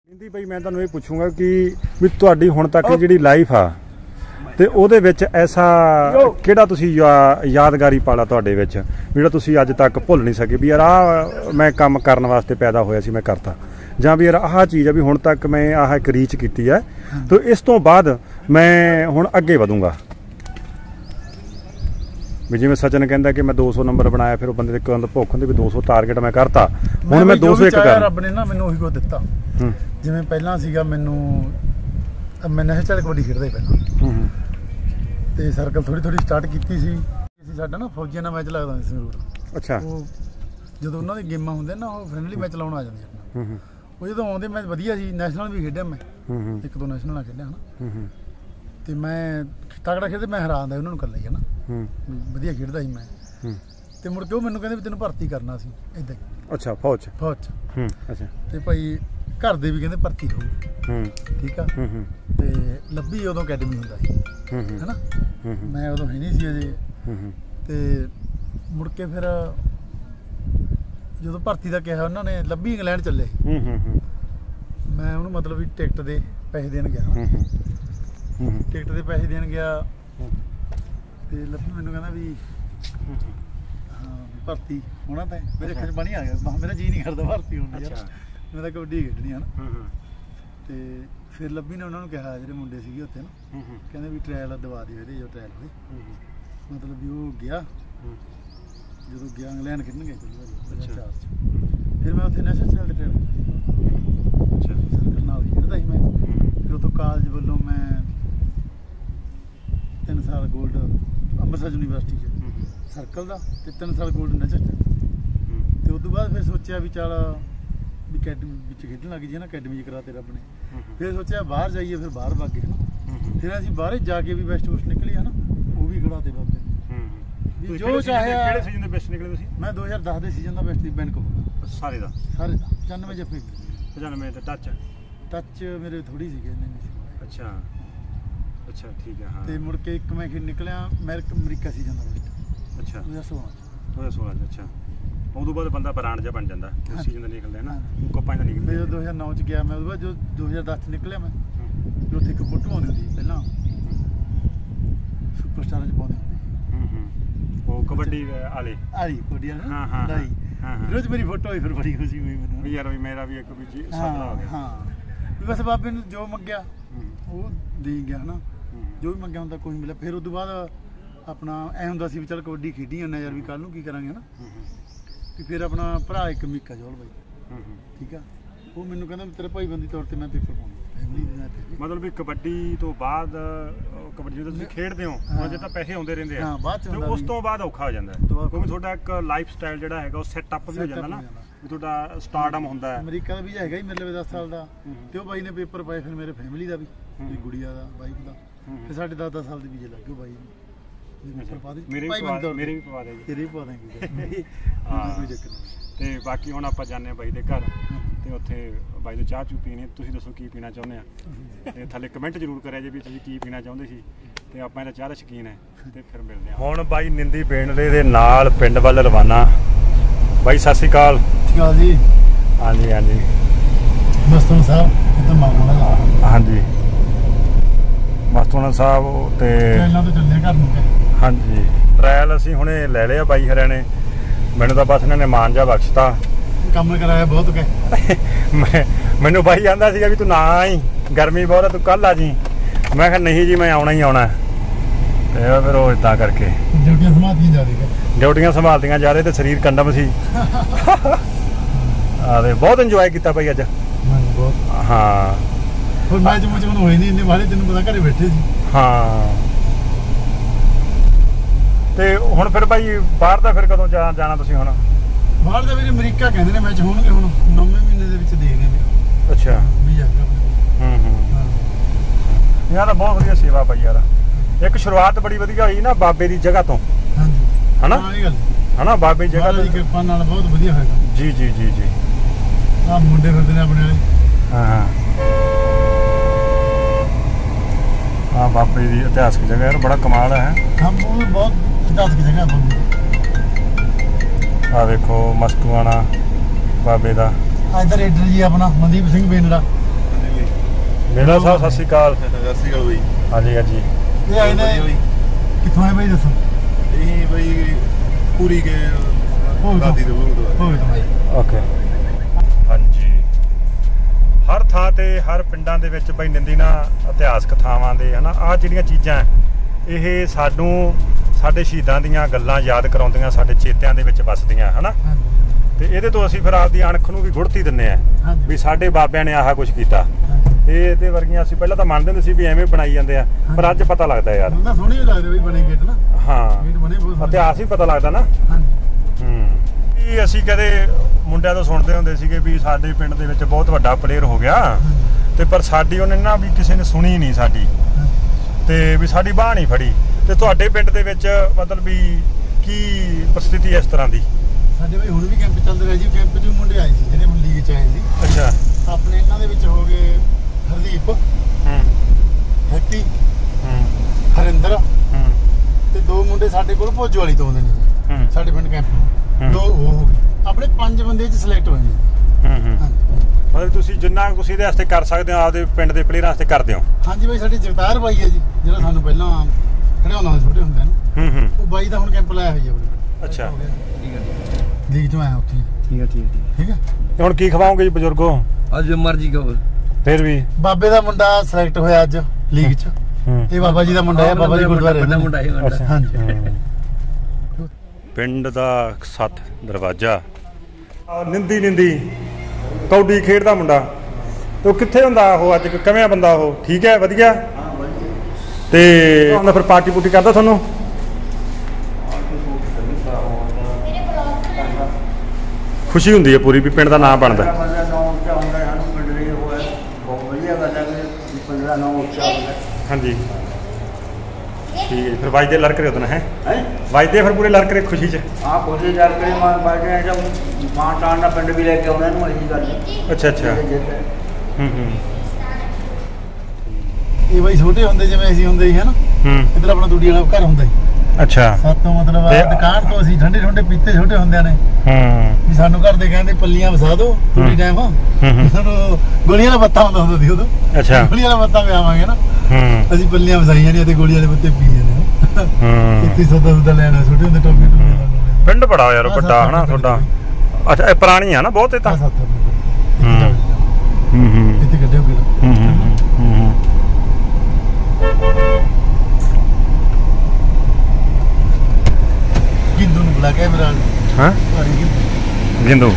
हिंदी भाई मैं तुहानू ये पूछूंगा कि भी तुहाडी हुण तक जिहड़ी लाइफ आ ते ओहदे विच ऐसा किहड़ा तुसीं यादगारी पाला तुहाडे विच जिहड़ा तुसीं अज तक भुल नहीं सके भी यार आ मैं काम करन वास्ते पैदा होया सी मैं करता जां भी यार आह चीज़ है भी हुण तक मैं आह एक रीच कीती है तो इस तो बाद मैं हुण अगे वधूंगा भी जिवें सचिन कहंदा कि मैं 200 नंबर बनाया फिर बंदे दे भुख हुंदी भी 200 टारगेट मैं करता हुण मैं 201 कर रब ने ना मैनूं ओही को दित्ता जिवें पहलां सीगा मैनूं मैं नशे चल कबड्डी खेडदा पहलां ते सर्कल थोड़ी स्टार्ट कीती सी साडा ना फौजियां नाल मैच लगदा सी जरूर अच्छा ਜਦੋਂ ਉਹਨਾਂ ਦੀ ਗੇਮਾਂ ਹੁੰਦੇ ਨਾ ਉਹ ਫ੍ਰੈਂਡਲੀ ਮੈਚ ਲਾਉਣ ਆ ਜਾਂਦੇ ਉਹ ਜਦੋਂ ਆਉਂਦੇ ਮੈਂ ਵਧੀਆ ਸੀ ਨੈਸ਼ਨਲ ਵੀ ਖੇਡਿਆ ਮੈਂ ਇੱਕ ਦੋ ਨੈਸ਼ਨਲ ਖੇਡਿਆ ਹਨਾ ਤੇ ਮੈਂ ਤਗੜਾ ਖੇਡਦੇ ਮੈਂ ਹਰਾਉਂਦਾ ਉਹਨਾਂ ਨੂੰ ਇਕੱਲਾ ਹੀ ਹਨਾ ਵਧੀਆ ਖੇਡਦਾ ਸੀ ਮੈਂ ਤੇ ਮੁੜ ਕੇ ਉਹ ਮੈਨੂੰ ਕਹਿੰਦੇ ਵੀ ਤੈਨੂੰ ਭਰਤੀ ਕਰਨਾ ਸੀ ਇਦਾਂ ਹੀ ਅੱਛਾ ਫੌਜ ਅੱਛਾ ਤੇ ਭਾਈ ਘਰ ਦੇ ਵੀ ਕਹਿੰਦੇ ਭਰਤੀ ਹੋਊ ਠੀਕ ਆ ਤੇ ਲੱਭੀ ਉਦੋਂ ਅਕੈਡਮੀ ਹੁੰਦਾ ਸੀ ਹਨਾ ਮੈਂ ਉਦੋਂ ਹੈ ਨਹੀਂ ਸੀ ਅਜੇ ਤੇ ਮੁੜ ਕੇ ਫਿਰ ਜਦੋਂ ਭਰਤੀ ਦਾ ਕਿਹਾ ਉਹਨਾਂ ਨੇ ਲੱਭੀ ਇੰਗਲੈਂਡ ਚੱਲੇ ਮੈਂ ਉਹਨੂੰ ਮਤਲਬ ਵੀ ਟਿਕਟ ਦੇ ਪੈਸੇ ਦੇਣ ਗਿਆ ਟਿਕਟ ਦੇ ਪੈਸੇ ਦੇਣ ਗਿਆ ਤੇ ਲੱਭੀ ਮੈਨੂੰ ਕਹਿੰਦਾ ਵੀ ਹਾਂ ਭਰਤੀ ਹੋਣਾ ਤਾਂ ਮੇਰੇ ਅੱਖਾਂ 'ਚ ਪਾਣੀ ਆ ਗਿਆ ਮੇਰਾ ਜੀ ਨਹੀਂ ਕਰਦਾ ਭਰਤੀ ਹੋਣ ਨੂੰ ਯਾਰ ਮੈਂ ਤਾਂ ਕਬੱਡੀ ਖੇਡਣੀ ਹੈ ਨਾ ਤੇ ਫਿਰ ਲੱਭੀ ਨੇ ਉਹਨਾਂ ਨੂੰ ਕਿਹਾ ਜਿਹੜੇ ਮੁੰਡੇ ਸੀਗੇ ਉੱਥੇ ਨਾ ਕਹਿੰਦੇ ਵੀ ਟ੍ਰਾਇਲ ਦਵਾ ਦਿਓ ਇਹਦੇ ਜੋ ਟ੍ਰਾਇਲ ਹੋਏ ਮਤਲਬ ਵੀ ਉਹ ਗਿਆ ਜਦੋਂ ਗਿਆ ਇੰਗਲੈਂਡ ਖੇਡਣ ਗਏ ਚਲੋ ਫਿਰ ਮੈਂ ਉੱਥੇ ਨੈਸ਼ਨਲ ਚੈਨਲ ਤੇ ਟ੍ਰੇਨਿੰਗ ਅੱਛਾ ਸਰਕਲ ਨਾਲ ਖੇਡਦਾ ਸੀ ਮੈਂ ਫਿਰ ਉੱਥੋਂ ਕਾਲਜ ਵੱਲੋਂ ਮੈਂ 3 ਸਾਲ ਗੋਲਡ ਅੰਮ੍ਰਿਤਸਰ ਯੂਨੀਵਰਸਿਟੀ 'ਚ ਸਰਕਲ ਦਾ ਤੇ 3 ਸਾਲ ਗੋਲਡ ਨੈਸ਼ਨਲ ਤੇ ਉਸ ਤੋਂ ਬਾਅਦ ਫਿਰ ਸੋਚਿਆ ਵੀ ਚੱਲ ਵੀ ਅਕੈਡਮੀ ਵਿੱਚ ਖੇਡਣ ਲੱਗ ਜੀ ਨਾ ਅਕੈਡਮੀ 'ਚ ਕਰਾਤੇ ਰੱਬ ਨੇ ਫਿਰ ਸੋਚਿਆ ਬਾਹਰ ਜਾਈਏ ਫਿਰ ਬਾਹਰ ਵਗ ਗਏ ਨਾ ਫਿਰ ਅਸੀਂ ਬਾਹਰ ਜਾ ਕੇ ਵੀ ਵੈਸਟ ਕੋਸਟ ਨਿਕਲੀ ਹੈ ਨਾ ਉਹ ਵੀ ਖੜਾਤੇ ਬਾਬੇ ਜੋ ਚਾਹਿਆ ਕਿਹੜੇ ਸੀਜ਼ਨ ਦੇ ਬੈਸਟ ਨਿਕਲੇ ਤੁਸੀਂ ਮੈਂ 2010 ਦੇ ਸੀਜ਼ਨ ਦਾ ਬੈਸਟ ਸੀ ਬੈਂਕਾਕ ਸਾਰੇ ਦਾ 95 ਜੱਫੇ 95 ਤੇ ਟੱਚ ਮੇਰੇ ਥੋੜੀ ਸੀਗੇ ਅੱਛਾ ਅੱਛਾ ਠੀਕ ਹੈ ਹਾਂ ਤੇ ਮੁੜ ਕੇ ਇੱਕ ਮੈਂ ਨਿਕਲਿਆ ਅਮਰੀਕਾ ਸੀਜ਼ਨ ਦਾ ਬੈਸਟ ਅੱਛਾ 2016 ਅੱਛਾ ਉਦੋਂ ਬਾਅਦ ਬੰਦਾ ਬਰਾਂਡ ਜਿਹਾ ਬਣ ਜਾਂਦਾ ਉਸ ਸੀਜ਼ਨ ਦਾ ਨਿਕਲਦਾ ਹੈ ਨਾ ਕੋਪਾਂ ਦਾ ਨਿਕਲਦਾ 2009 ਚ ਗਿਆ ਮੈਂ ਉਦੋਂ ਬਾਅਦ ਜੋ 2010 ਚ ਨਿਕਲਿਆ ਮੈਂ ਉੱਥੇ ਇੱਕ ਫੋਟੋ ਆਉਂਦੀ ਹੁੰਦੀ ਪਹਿਲਾਂ ਸੁਪਰਸਟਾਰਾਂ ਚ ਪਾਉਂਦੇ ਉਹ ਕਬੱਡੀ ਵਾਲੀ ਕਬੱਡੀ ਵਾਲੀ ਹਾਂ ਰੋਜ਼ ਮੇਰੀ ਫੋਟੋ ਹੋਈ ਫਿਰ ਬੜੀ ਖੁਸ਼ੀ ਹੋਈ ਮੈਨੂੰ ਵੀ ਯਾਰ ਵੀ ਮੇਰਾ ਵੀ ਇੱਕ ਵੀ ਸਾਥਾ ਹੋ ਗਿਆ ਹਾਂ ਵੀ ਬਸ ਬਾਬੇ ਨੂੰ ਜੋ ਮੰਗਿਆ ਉਹ ਦੇ ਗਿਆ ਹਨਾ ਜੋ ਵੀ ਮੰਗਿਆ ਹੁੰਦਾ ਕੋਈ ਮਿਲਿਆ ਫਿਰ ਉਸ ਤੋਂ ਬਾਅਦ ਆਪਣਾ ਐ ਹੁੰਦਾ ਸੀ ਵੀ ਚੱਲ ਕਬੱਡੀ ਖੇਡੀ ਜਾਂਦੇ ਯਾਰ ਵੀ ਕੱਲ ਨੂੰ ਕੀ ਕਰਾਂਗੇ ਹਨਾ ਤੇ ਫਿਰ ਆਪਣਾ ਭਰਾ ਇੱਕ ਮੀਕਾ ਜੋਲ ਬਾਈ ਠੀਕ ਆ ਉਹ ਮੈਨੂੰ ਕਹਿੰਦਾ ਤੇਰੇ ਭਾਈ ਬੰਦੀ ਤੌਰ ਤੇ ਮੈਂ ਪੇਪਰ ਪਾਉਣਾ ਮਤਲਬ ਵੀ ਕਬੱਡੀ ਤੋਂ ਬਾਅਦ ਕਬੱਡੀ ਜਦੋਂ ਤੁਸੀਂ ਖੇਡਦੇ ਹੋ ਉਹਦੇ ਤਾਂ ਪੈਸੇ ਆਉਂਦੇ ਰਹਿੰਦੇ ਆ ਤੇ ਉਸ ਤੋਂ ਬਾਅਦ ਔਖਾ ਹੋ ਜਾਂਦਾ ਕਿਉਂਕਿ ਤੁਹਾਡਾ ਇੱਕ ਲਾਈਫ ਸਟਾਈਲ ਜਿਹੜਾ ਹੈਗਾ ਉਹ ਸੈਟ ਅਪ ਵੀ ਹੋ ਜਾਂਦਾ ਨਾ ਵੀ ਤੁਹਾਡਾ ਸਟਾਰਡਮ ਹੁੰਦਾ ਹੈ ਅਮਰੀਕਾ ਦਾ ਵੀ ਹੈਗਾ ਹੀ ਮੇਰੇ 10 ਸਾਲ ਦਾ ਤੇ ਉਹ ਬਾਈ ਨੇ ਪੇਪਰ ਪਾਏ ਫਿਰ ਮੇਰੇ ਫੈਮਿਲੀ ਦਾ ਵੀ ਗੁੜੀਆ ਦਾ ਵਾਈਫ ਦਾ ਤੇ ਸਾਡੇ 10 ਸਾਲ ਦੇ ਵੀਜ਼ੇ ਲੱਗੇ ਬਾਈ ਮੇਰੇ ਵੀ ਪਵਾ ਦੇ ਤੇਰੇ ਵੀ ਪਵਾ ਦਾਂਗੇ ਹਾਂ ਤੇ ਬਾਕੀ ਹੁਣ ਆਪਾਂ ਜਾਂਦੇ ਹਾਂ ਬਾਈ ਦੇ ਘਰ ਤੇ ਉੱਥੇ ਬਾਈ ਨੂੰ ਚਾਹ ਚੂ ਪੀਣੀ ਤੁਸੀਂ ਦੱਸੋ ਕੀ ਪੀਣਾ ਚਾਹੁੰਦੇ ਆ ਤੇ ਥੱਲੇ ਕਮੈਂਟ ਜ਼ਰੂਰ ਕਰਿਆ ਜੇ ਵੀ ਤੁਸੀਂ ਕੀ ਪੀਣਾ ਚਾਹੁੰਦੇ ਸੀ ਤੇ ਆਪਾਂ ਇਹਦਾ ਚਾਹ ਦਾ ਸ਼ੌਕੀਨ ਹੈ ਤੇ ਫਿਰ ਮਿਲਦੇ ਹਾਂ ਹੁਣ ਬਾਈ ਨਿੰਦੀ ਬੇਂਡਲੇ ਦੇ ਨਾਲ ਪਿੰਡ ਵੱਲ ਰਵਾਨਾ ਬਾਈ ਸਤਿ ਸ਼੍ਰੀ ਅਕਾਲ ਜੀ ਹਾਂਜੀ ਹਾਂਜੀ ਮਸਤੂਨ ਸਾਹਿਬ ਇਹ ਤਾਂ ਮਾਮਲਾ ਹਾਂਜੀ ਮਸਤੂਨ ਸਾਹਿਬ ਤੇ ਟ੍ਰੇਲਾਂ ਤੋਂ ਚੱਲੇ ਘਰ ਨੂੰ ਹਾਂਜੀ ਟ੍ਰਾਇਲ ਅਸੀਂ ਹੁਣੇ ਲੈ ਲਿਆ ਬਾਈ ਹਰਿਆਂ ਨੇ ਮੈਨੂੰ ਤਾਂ ਬਸ ਇਹਨਾਂ ਨੇ ਮਾਨ ਜਾ ਬਖਸ਼ਤਾ ਕੰਮ ਕਰਾਇਆ ਬਹੁਤ ਮੈਨੂੰ ਬਾਈ ਕਹਿੰਦਾ ਸੀਗਾ ਵੀ ਤੂੰ ਨਾ ਆਈ ਗਰਮੀ ਬਹੁਤ ਆ ਤੂੰ ਕੱਲ ਆ ਜੀ ਮੈਂ ਕਿਹਾ ਨਹੀਂ ਜੀ ਮੈਂ ਆਉਣਾ ਹੀ ਆਉਣਾ ਤੇ ਫਿਰ ਉਹ ਇਦਾਂ ਕਰਕੇ ਡਿਊਟੀਆਂ ਸੰਭਾਲਦੀਆਂ ਜਾ ਰਹੇ ਤੇ ਸਰੀਰ ਕੰਡਮ ਸੀ ਆਦੇ ਬਹੁਤ ਇੰਜੋਏ ਕੀਤਾ ਬਾਈ ਅੱਜ ਹਾਂ ਹੁਣ ਮੈਚ ਮੁਝ ਨੂੰ ਹੋਈ ਨਹੀਂ ਇੰਨੇ ਵਾਲੇ ਤੈਨੂੰ ਪਤਾ ਘਰੇ ਬੈਠੇ ਸੀ ਹਾਂ ਤੇ ਹੁਣ ਫਿਰ ਬਾਈ ਬਾਹਰ ਦਾ ਫਿਰ ਕਦੋਂ ਜਾਣਾ ਤੁਸੀਂ ਹੁਣ ਬਾਹਰ ਦਾ ਵੀਰੇ ਅਮਰੀਕਾ ਕਹਿੰਦੇ ਨੇ ਮੈਚ ਹੋਣਗੇ ਹੁਣ 9ਵੇਂ ਮਹੀਨੇ ਦੇ ਵਿੱਚ ਦੇਖਦੇ ਨੇ ਅੱਛਾ ਵੀ ਯਾਰ ਬਹੁਤ ਵਧੀਆ ਸੇਵਾ ਬਾਈ ਯਾਰ ਇੱਕ ਸ਼ੁਰੂਆਤ ਬੜੀ ਵਧੀਆ ਹੋਈ ਨਾ ਬਾਬੇ ਦੀ ਜਗ੍ਹਾ ਤੋਂ ਹਾਂਜੀ ਹਨਾ ਹਾਂ ਇਹ ਗੱਲ ਹਨਾ ਬਾਬੇ ਦੀ ਜਗ੍ਹਾ ਦੀ ਕਿਰਪਾ ਨਾਲ ਬਹੁਤ ਵਧੀਆ ਹੋਇਆ ਜੀ ਜੀ ਜੀ ਜੀ ਆ ਮੁੰਡੇ ਫਿਰਦੇ ਨੇ ਆਪਣੇ ਵਾਲੇ ਹਾਂ ਹਾਂ ਬਾਬੇ ਦੀ ਇਤਿਹਾਸਕ ਜਗ੍ਹਾ ਯਾਰ ਬੜਾ ਕਮਾਲ ਹੈ ਹਾਂ ਬਹੁਤ ਇਤਿਹਾਸਕ ਜਗ੍ਹਾ ਬੰਦੀ ਆ ਵੇਖੋ ਮਸਤੂਆਣਾ ਬਾਬੇ ਦਾ ਇਧਰ ਰੇਡਰ ਜੀ ਆਪਣਾ ਮਨਦੀਪ ਸਿੰਘ ਬੇਂਦੜਾ ਮੇਰਾ ਸਾਹਿਬ ਸਤਿ ਸ਼੍ਰੀ ਅਕਾਲ। ਸਤਿ ਸ਼੍ਰੀ ਅਕਾਲ ਬਈ। ਹਾਂਜੀ ਹਾਂਜੀ। ਇਹ ਆਏ ਨੇ ਕਿੱਥੋਂ ਆਏ ਬਈ ਦੱਸੋ? ਇਹ ਬਈ ਪੂਰੀ ਕੇ ਦਾਦੀ ਦੇ ਬੋਲ ਓਕੇ। ਹਾਂਜੀ, ਹਰ ਥਾਂ ਤੇ ਹਰ ਪਿੰਡਾਂ ਦੇ ਵਿੱਚ ਬਈ ਨਿੰਦੀ ਨਾ ਇਤਿਹਾਸਕ ਥਾਵਾਂ ਦੇ ਹਨਾ ਆਹ ਜਿਹੜੀਆਂ ਚੀਜ਼ਾਂ ਇਹ ਸਾਨੂੰ ਸਾਡੇ ਸ਼ਹੀਦਾਂ ਦੀਆਂ ਗੱਲਾਂ ਯਾਦ ਕਰਾਉਂਦੀਆਂ, ਸਾਡੇ ਚੇਤਿਆਂ ਦੇ ਵਿੱਚ ਵੱਸਦੀਆਂ ਹਨਾ। ਤੇ ਇਹਦੇ ਤੋਂ ਅਸੀਂ ਫਿਰ ਆਪਦੀ ਅਣਖ ਨੂੰ ਵੀ ਗੁੜਤੀ ਦਿੰਨੇ ਆ ਵੀ ਸਾਡੇ ਬਾਬਿਆਂ ਨੇ ਆਹ ਕੁਝ ਕੀਤਾ। ਇਹਦੇ ਵਰਗੀਆਂ ਅਸੀਂ ਪਹਿਲਾਂ ਤਾਂ ਮੰਨਦੇ ਹੁੰਦੇ ਸੀ ਵੀ ਐਵੇਂ ਬਣਾਈ ਜਾਂਦੇ ਆ, ਪਰ ਅੱਜ ਪਤਾ ਲੱਗਦਾ ਯਾਰ ਸੋਹਣੇ ਲੱਗਦੇ ਬਈ ਬਣੇ ਗੇਟ ਨਾ। ਹਾਂ, ਇਤਿਹਾਸ ਵੀ ਪਤਾ ਲੱਗਦਾ ਨਾ। ਅਸੀਂ ਕਦੇ ਮੁੰਡਿਆਂ ਤੋਂ ਸੁਣਦੇ ਹੁੰਦੇ ਸੀਗੇ ਵੀ ਸਾਡੇ ਪਿੰਡ ਦੇ ਵਿੱਚ ਬਹੁਤ ਵੱਡਾ ਪਲੇਅਰ ਹੋ ਗਿਆ, ਤੇ ਪਰ ਸਾਡੀ ਉਹਨੇ ਨਾ ਵੀ ਕਿਸੇ ਨੇ ਸੁਣੀ ਨਹੀਂ ਸਾਡੀ, ਤੇ ਵੀ ਸਾਡੀ ਬਾਂਹ ਨਹੀਂ ਫੜੀ। ਤੇ ਤੁਹਾਡੇ ਪਿੰਡ ਦੇ ਵਿੱਚ ਮਤਲਬ ਵੀ ਕੀ ਪ੍ਰਸਥਿਤੀ ਇਸ ਤਰ੍ਹਾਂ ਦੀ? ਸਾਡੇ ਬਈ ਹੁਣ ਵੀ ਕੈਂਪ ਚੱਲਦੇ ਰਹੇ ਜੀ। ਕੈਂਪ 'ਚ ਮੁੰਡੇ ਆਏ ਸੀ ਜਿਹੜੇ ਲੀਗ 'ਚ ਆਏ ਸੀ। ਅੱਛਾ। ਆਪਣੇ ਇਹਨਾਂ ਦੇ ਵਿੱਚ ਹੋ ਗਏ ਹਰਦੀਪ, ਹੈਪੀ, ਹਰਿੰਦਰ ਤੇ 2 ਮੁੰਡੇ ਸਾਡੇ ਕੋਲ ਭੋਜੋ ਵਾਲੀ ਤੋਂ ਆਉਂਦੇ ਨੇ ਸਾਡੇ ਪਿੰਡ ਕੈਂਪ ਨੂੰ। 2 ਉਹ ਹੋ ਗਏ ਆਪਣੇ 5 ਬੰਦੇ 'ਚ ਸਿਲੈਕਟ ਹੋਏ ਨੇ। ਮਤਲਬ ਤੁਸੀਂ ਜਿੰਨਾ ਤੁਸੀਂ ਇਹਦੇ ਵਾਸਤੇ ਕਰ ਸਕਦੇ ਹੋ ਆਪਦੇ ਪਿੰਡ ਦੇ ਪਲੇਅਰਾਂ ਵਾਸਤੇ ਕਰਦੇ ਹੋ? ਹਾਂਜੀ ਬਾਈ, ਸਾਡੀ ਜਗਤਾਰ ਬਾਈ ਹੈ ਜੀ ਜਿਹੜਾ ਸਾਨੂੰ ਪਹਿਲਾਂ ਖੜਿਆਉਂਦਾ ਹੁੰਦਾ ਛੋਟੇ ਹੁੰਦੇ ਨੇ। ਉਹ ਬਾਈ ਦਾ ਹੁਣ ਕੈਂਪ ਲਾਇਆ ਹੋਈ ਹੈ। ਅੱਛਾ, ਲੀਗ 'ਚੋਂ ਆਇਆ ਉੱਥੇ। ਠੀਕ ਹੈ। ਹੁਣ ਕੀ ਖਵਾਓਗੇ ਜੀ ਬਜ਼ੁਰਗੋ? ਅੱਜ ਮਰਜੀ ਕਹੋ। ਫਿਰ ਵੀ ਬਾਬੇ ਦਾ ਮੁੰਡਾ ਸਿਲੈਕਟ ਹੋਇਆ ਅੱਜ ਲੀਗ 'ਚ। ਇਹ ਬਾਬਾ ਜੀ ਦਾ ਮੁੰਡਾ ਹੈ, ਬਾਬਾ ਜੀ ਗੁਰਦੁਆਰੇ ਦਾ ਮੁੰਡਾ ਹੈ। ਹਾਂਜੀ। ਪਿੰਡ ਦਾ 7 ਦਰਵਾਜ਼ਾ ਨਿੰਦੀ ਕੌਡੀ ਖੇਡਦਾ ਮੁੰਡਾ। ਤੇ ਉਹ ਕਿੱਥੇ ਹੁੰਦਾ? ਉਹ ਅੱਜ ਕਿਵੇਂ ਬੰਦਾ? ਉਹ ਠੀਕ ਹੈ, ਵਧੀਆ। ਤੇ ਹੁਣ ਫਿਰ ਪਾਰਟੀ ਪੂਟੀ ਕਰਦਾ ਤੁਹਾਨੂੰ? ਖੁਸ਼ੀ ਹੁੰਦੀ ਹੈ ਪੂਰੀ ਵੀ ਪਿੰਡ ਦਾ ਨਾਮ ਬਣਦਾ। ਹਾਂਜੀ ਠੀਕ ਹੈ। ਫਿਰ ਵੱਜਦੇ ਲੜਕ ਰਹੇ ਉਦੋਂ ਹੈ ਵੱਜਦੇ ਫਿਰ ਪੂਰੇ ਲੜਕ ਰਹੇ ਖੁਸ਼ੀ 'ਚ? ਹਾਂ, ਖੁਸ਼ੀ ਲੜਕ ਰਹੇ ਮਾਂ ਟਾਣ ਦਾ ਪਿੰਡ ਵੀ ਲੈ ਕੇ ਆਉਂਦਾ ਇਹਨੂੰ ਇਹੀ ਗੱਲ। ਅੱਛਾ ਅੱਛਾ। ਇਹ ਬਾਈ ਛੋਟੇ ਹੁੰਦੇ ਜਿਵੇਂ ਅਸੀਂ ਹੁੰਦੇ ਸੀ ਹਨਾ, ਇੱਧਰ ਆਪਣਾ ਦੂੜੀ ਵਾਲਾ ਘਰ ਹੁੰਦਾ ਸੀ। ਅੱਛਾ। ਸਾਤੋਂ ਮਤਲਬ ਦੁਕਾਨ ਤੋਂ ਅਸੀਂ ਠੰਡੇ ਪੀਤੇ ਛੋਟੇ ਹੁੰਦਿਆਂ ਨੇ। ਵੀ ਸਾਨੂੰ ਘਰ ਦੇ ਕਹਿੰਦੇ ਪੱਲੀਆਂ ਵਸਾ ਦਿਓ ਪੂਰੀ ਟਾਈਮ। ਸਾਨੂੰ ਗੋਲੀਆਂ ਦਾ ਪੱਤਾ ਹੁੰਦਾ ਸੀ ਉਦੋਂ। ਅੱਛਾ। ਗੋਲੀਆਂ ਦਾ ਪੱਤਾ ਪਿਆਵਾਂਗੇ ਨਾ, ਅਸੀਂ ਪੱਲੀਆਂ ਵਸਾਈਆਂ ਨੇ ਤੇ ਗੋਲੀਆਂ ਦੇ ਪੱਤੇ ਪੀ ਜਾਂਦੇ ਨੇ। ਇੱਥੇ ਸੌਦਾ ਲੈਣਾ ਛੋਟੇ ਹੁੰਦੇ ਟੋਪੀ। ਪਿੰਡ ਬੜਾ ਯਾਰ ਵੱਡਾ ਹਨਾ ਤੁਹਾਡਾ? ਅੱਛਾ, ਇਹ ਪੁਰਾਣੀ ਆ ਨਾ ਬਹੁਤ ਇਹ ਤਾਂ। ਇੱਥੇ ਕੱਢਿਓ ਗਿੰਦੂ ਨੂੰ ਬੁਲਾ ਕੇ ਮੇਰਾ। ਹਾਂ, ਗਿੰਦੂ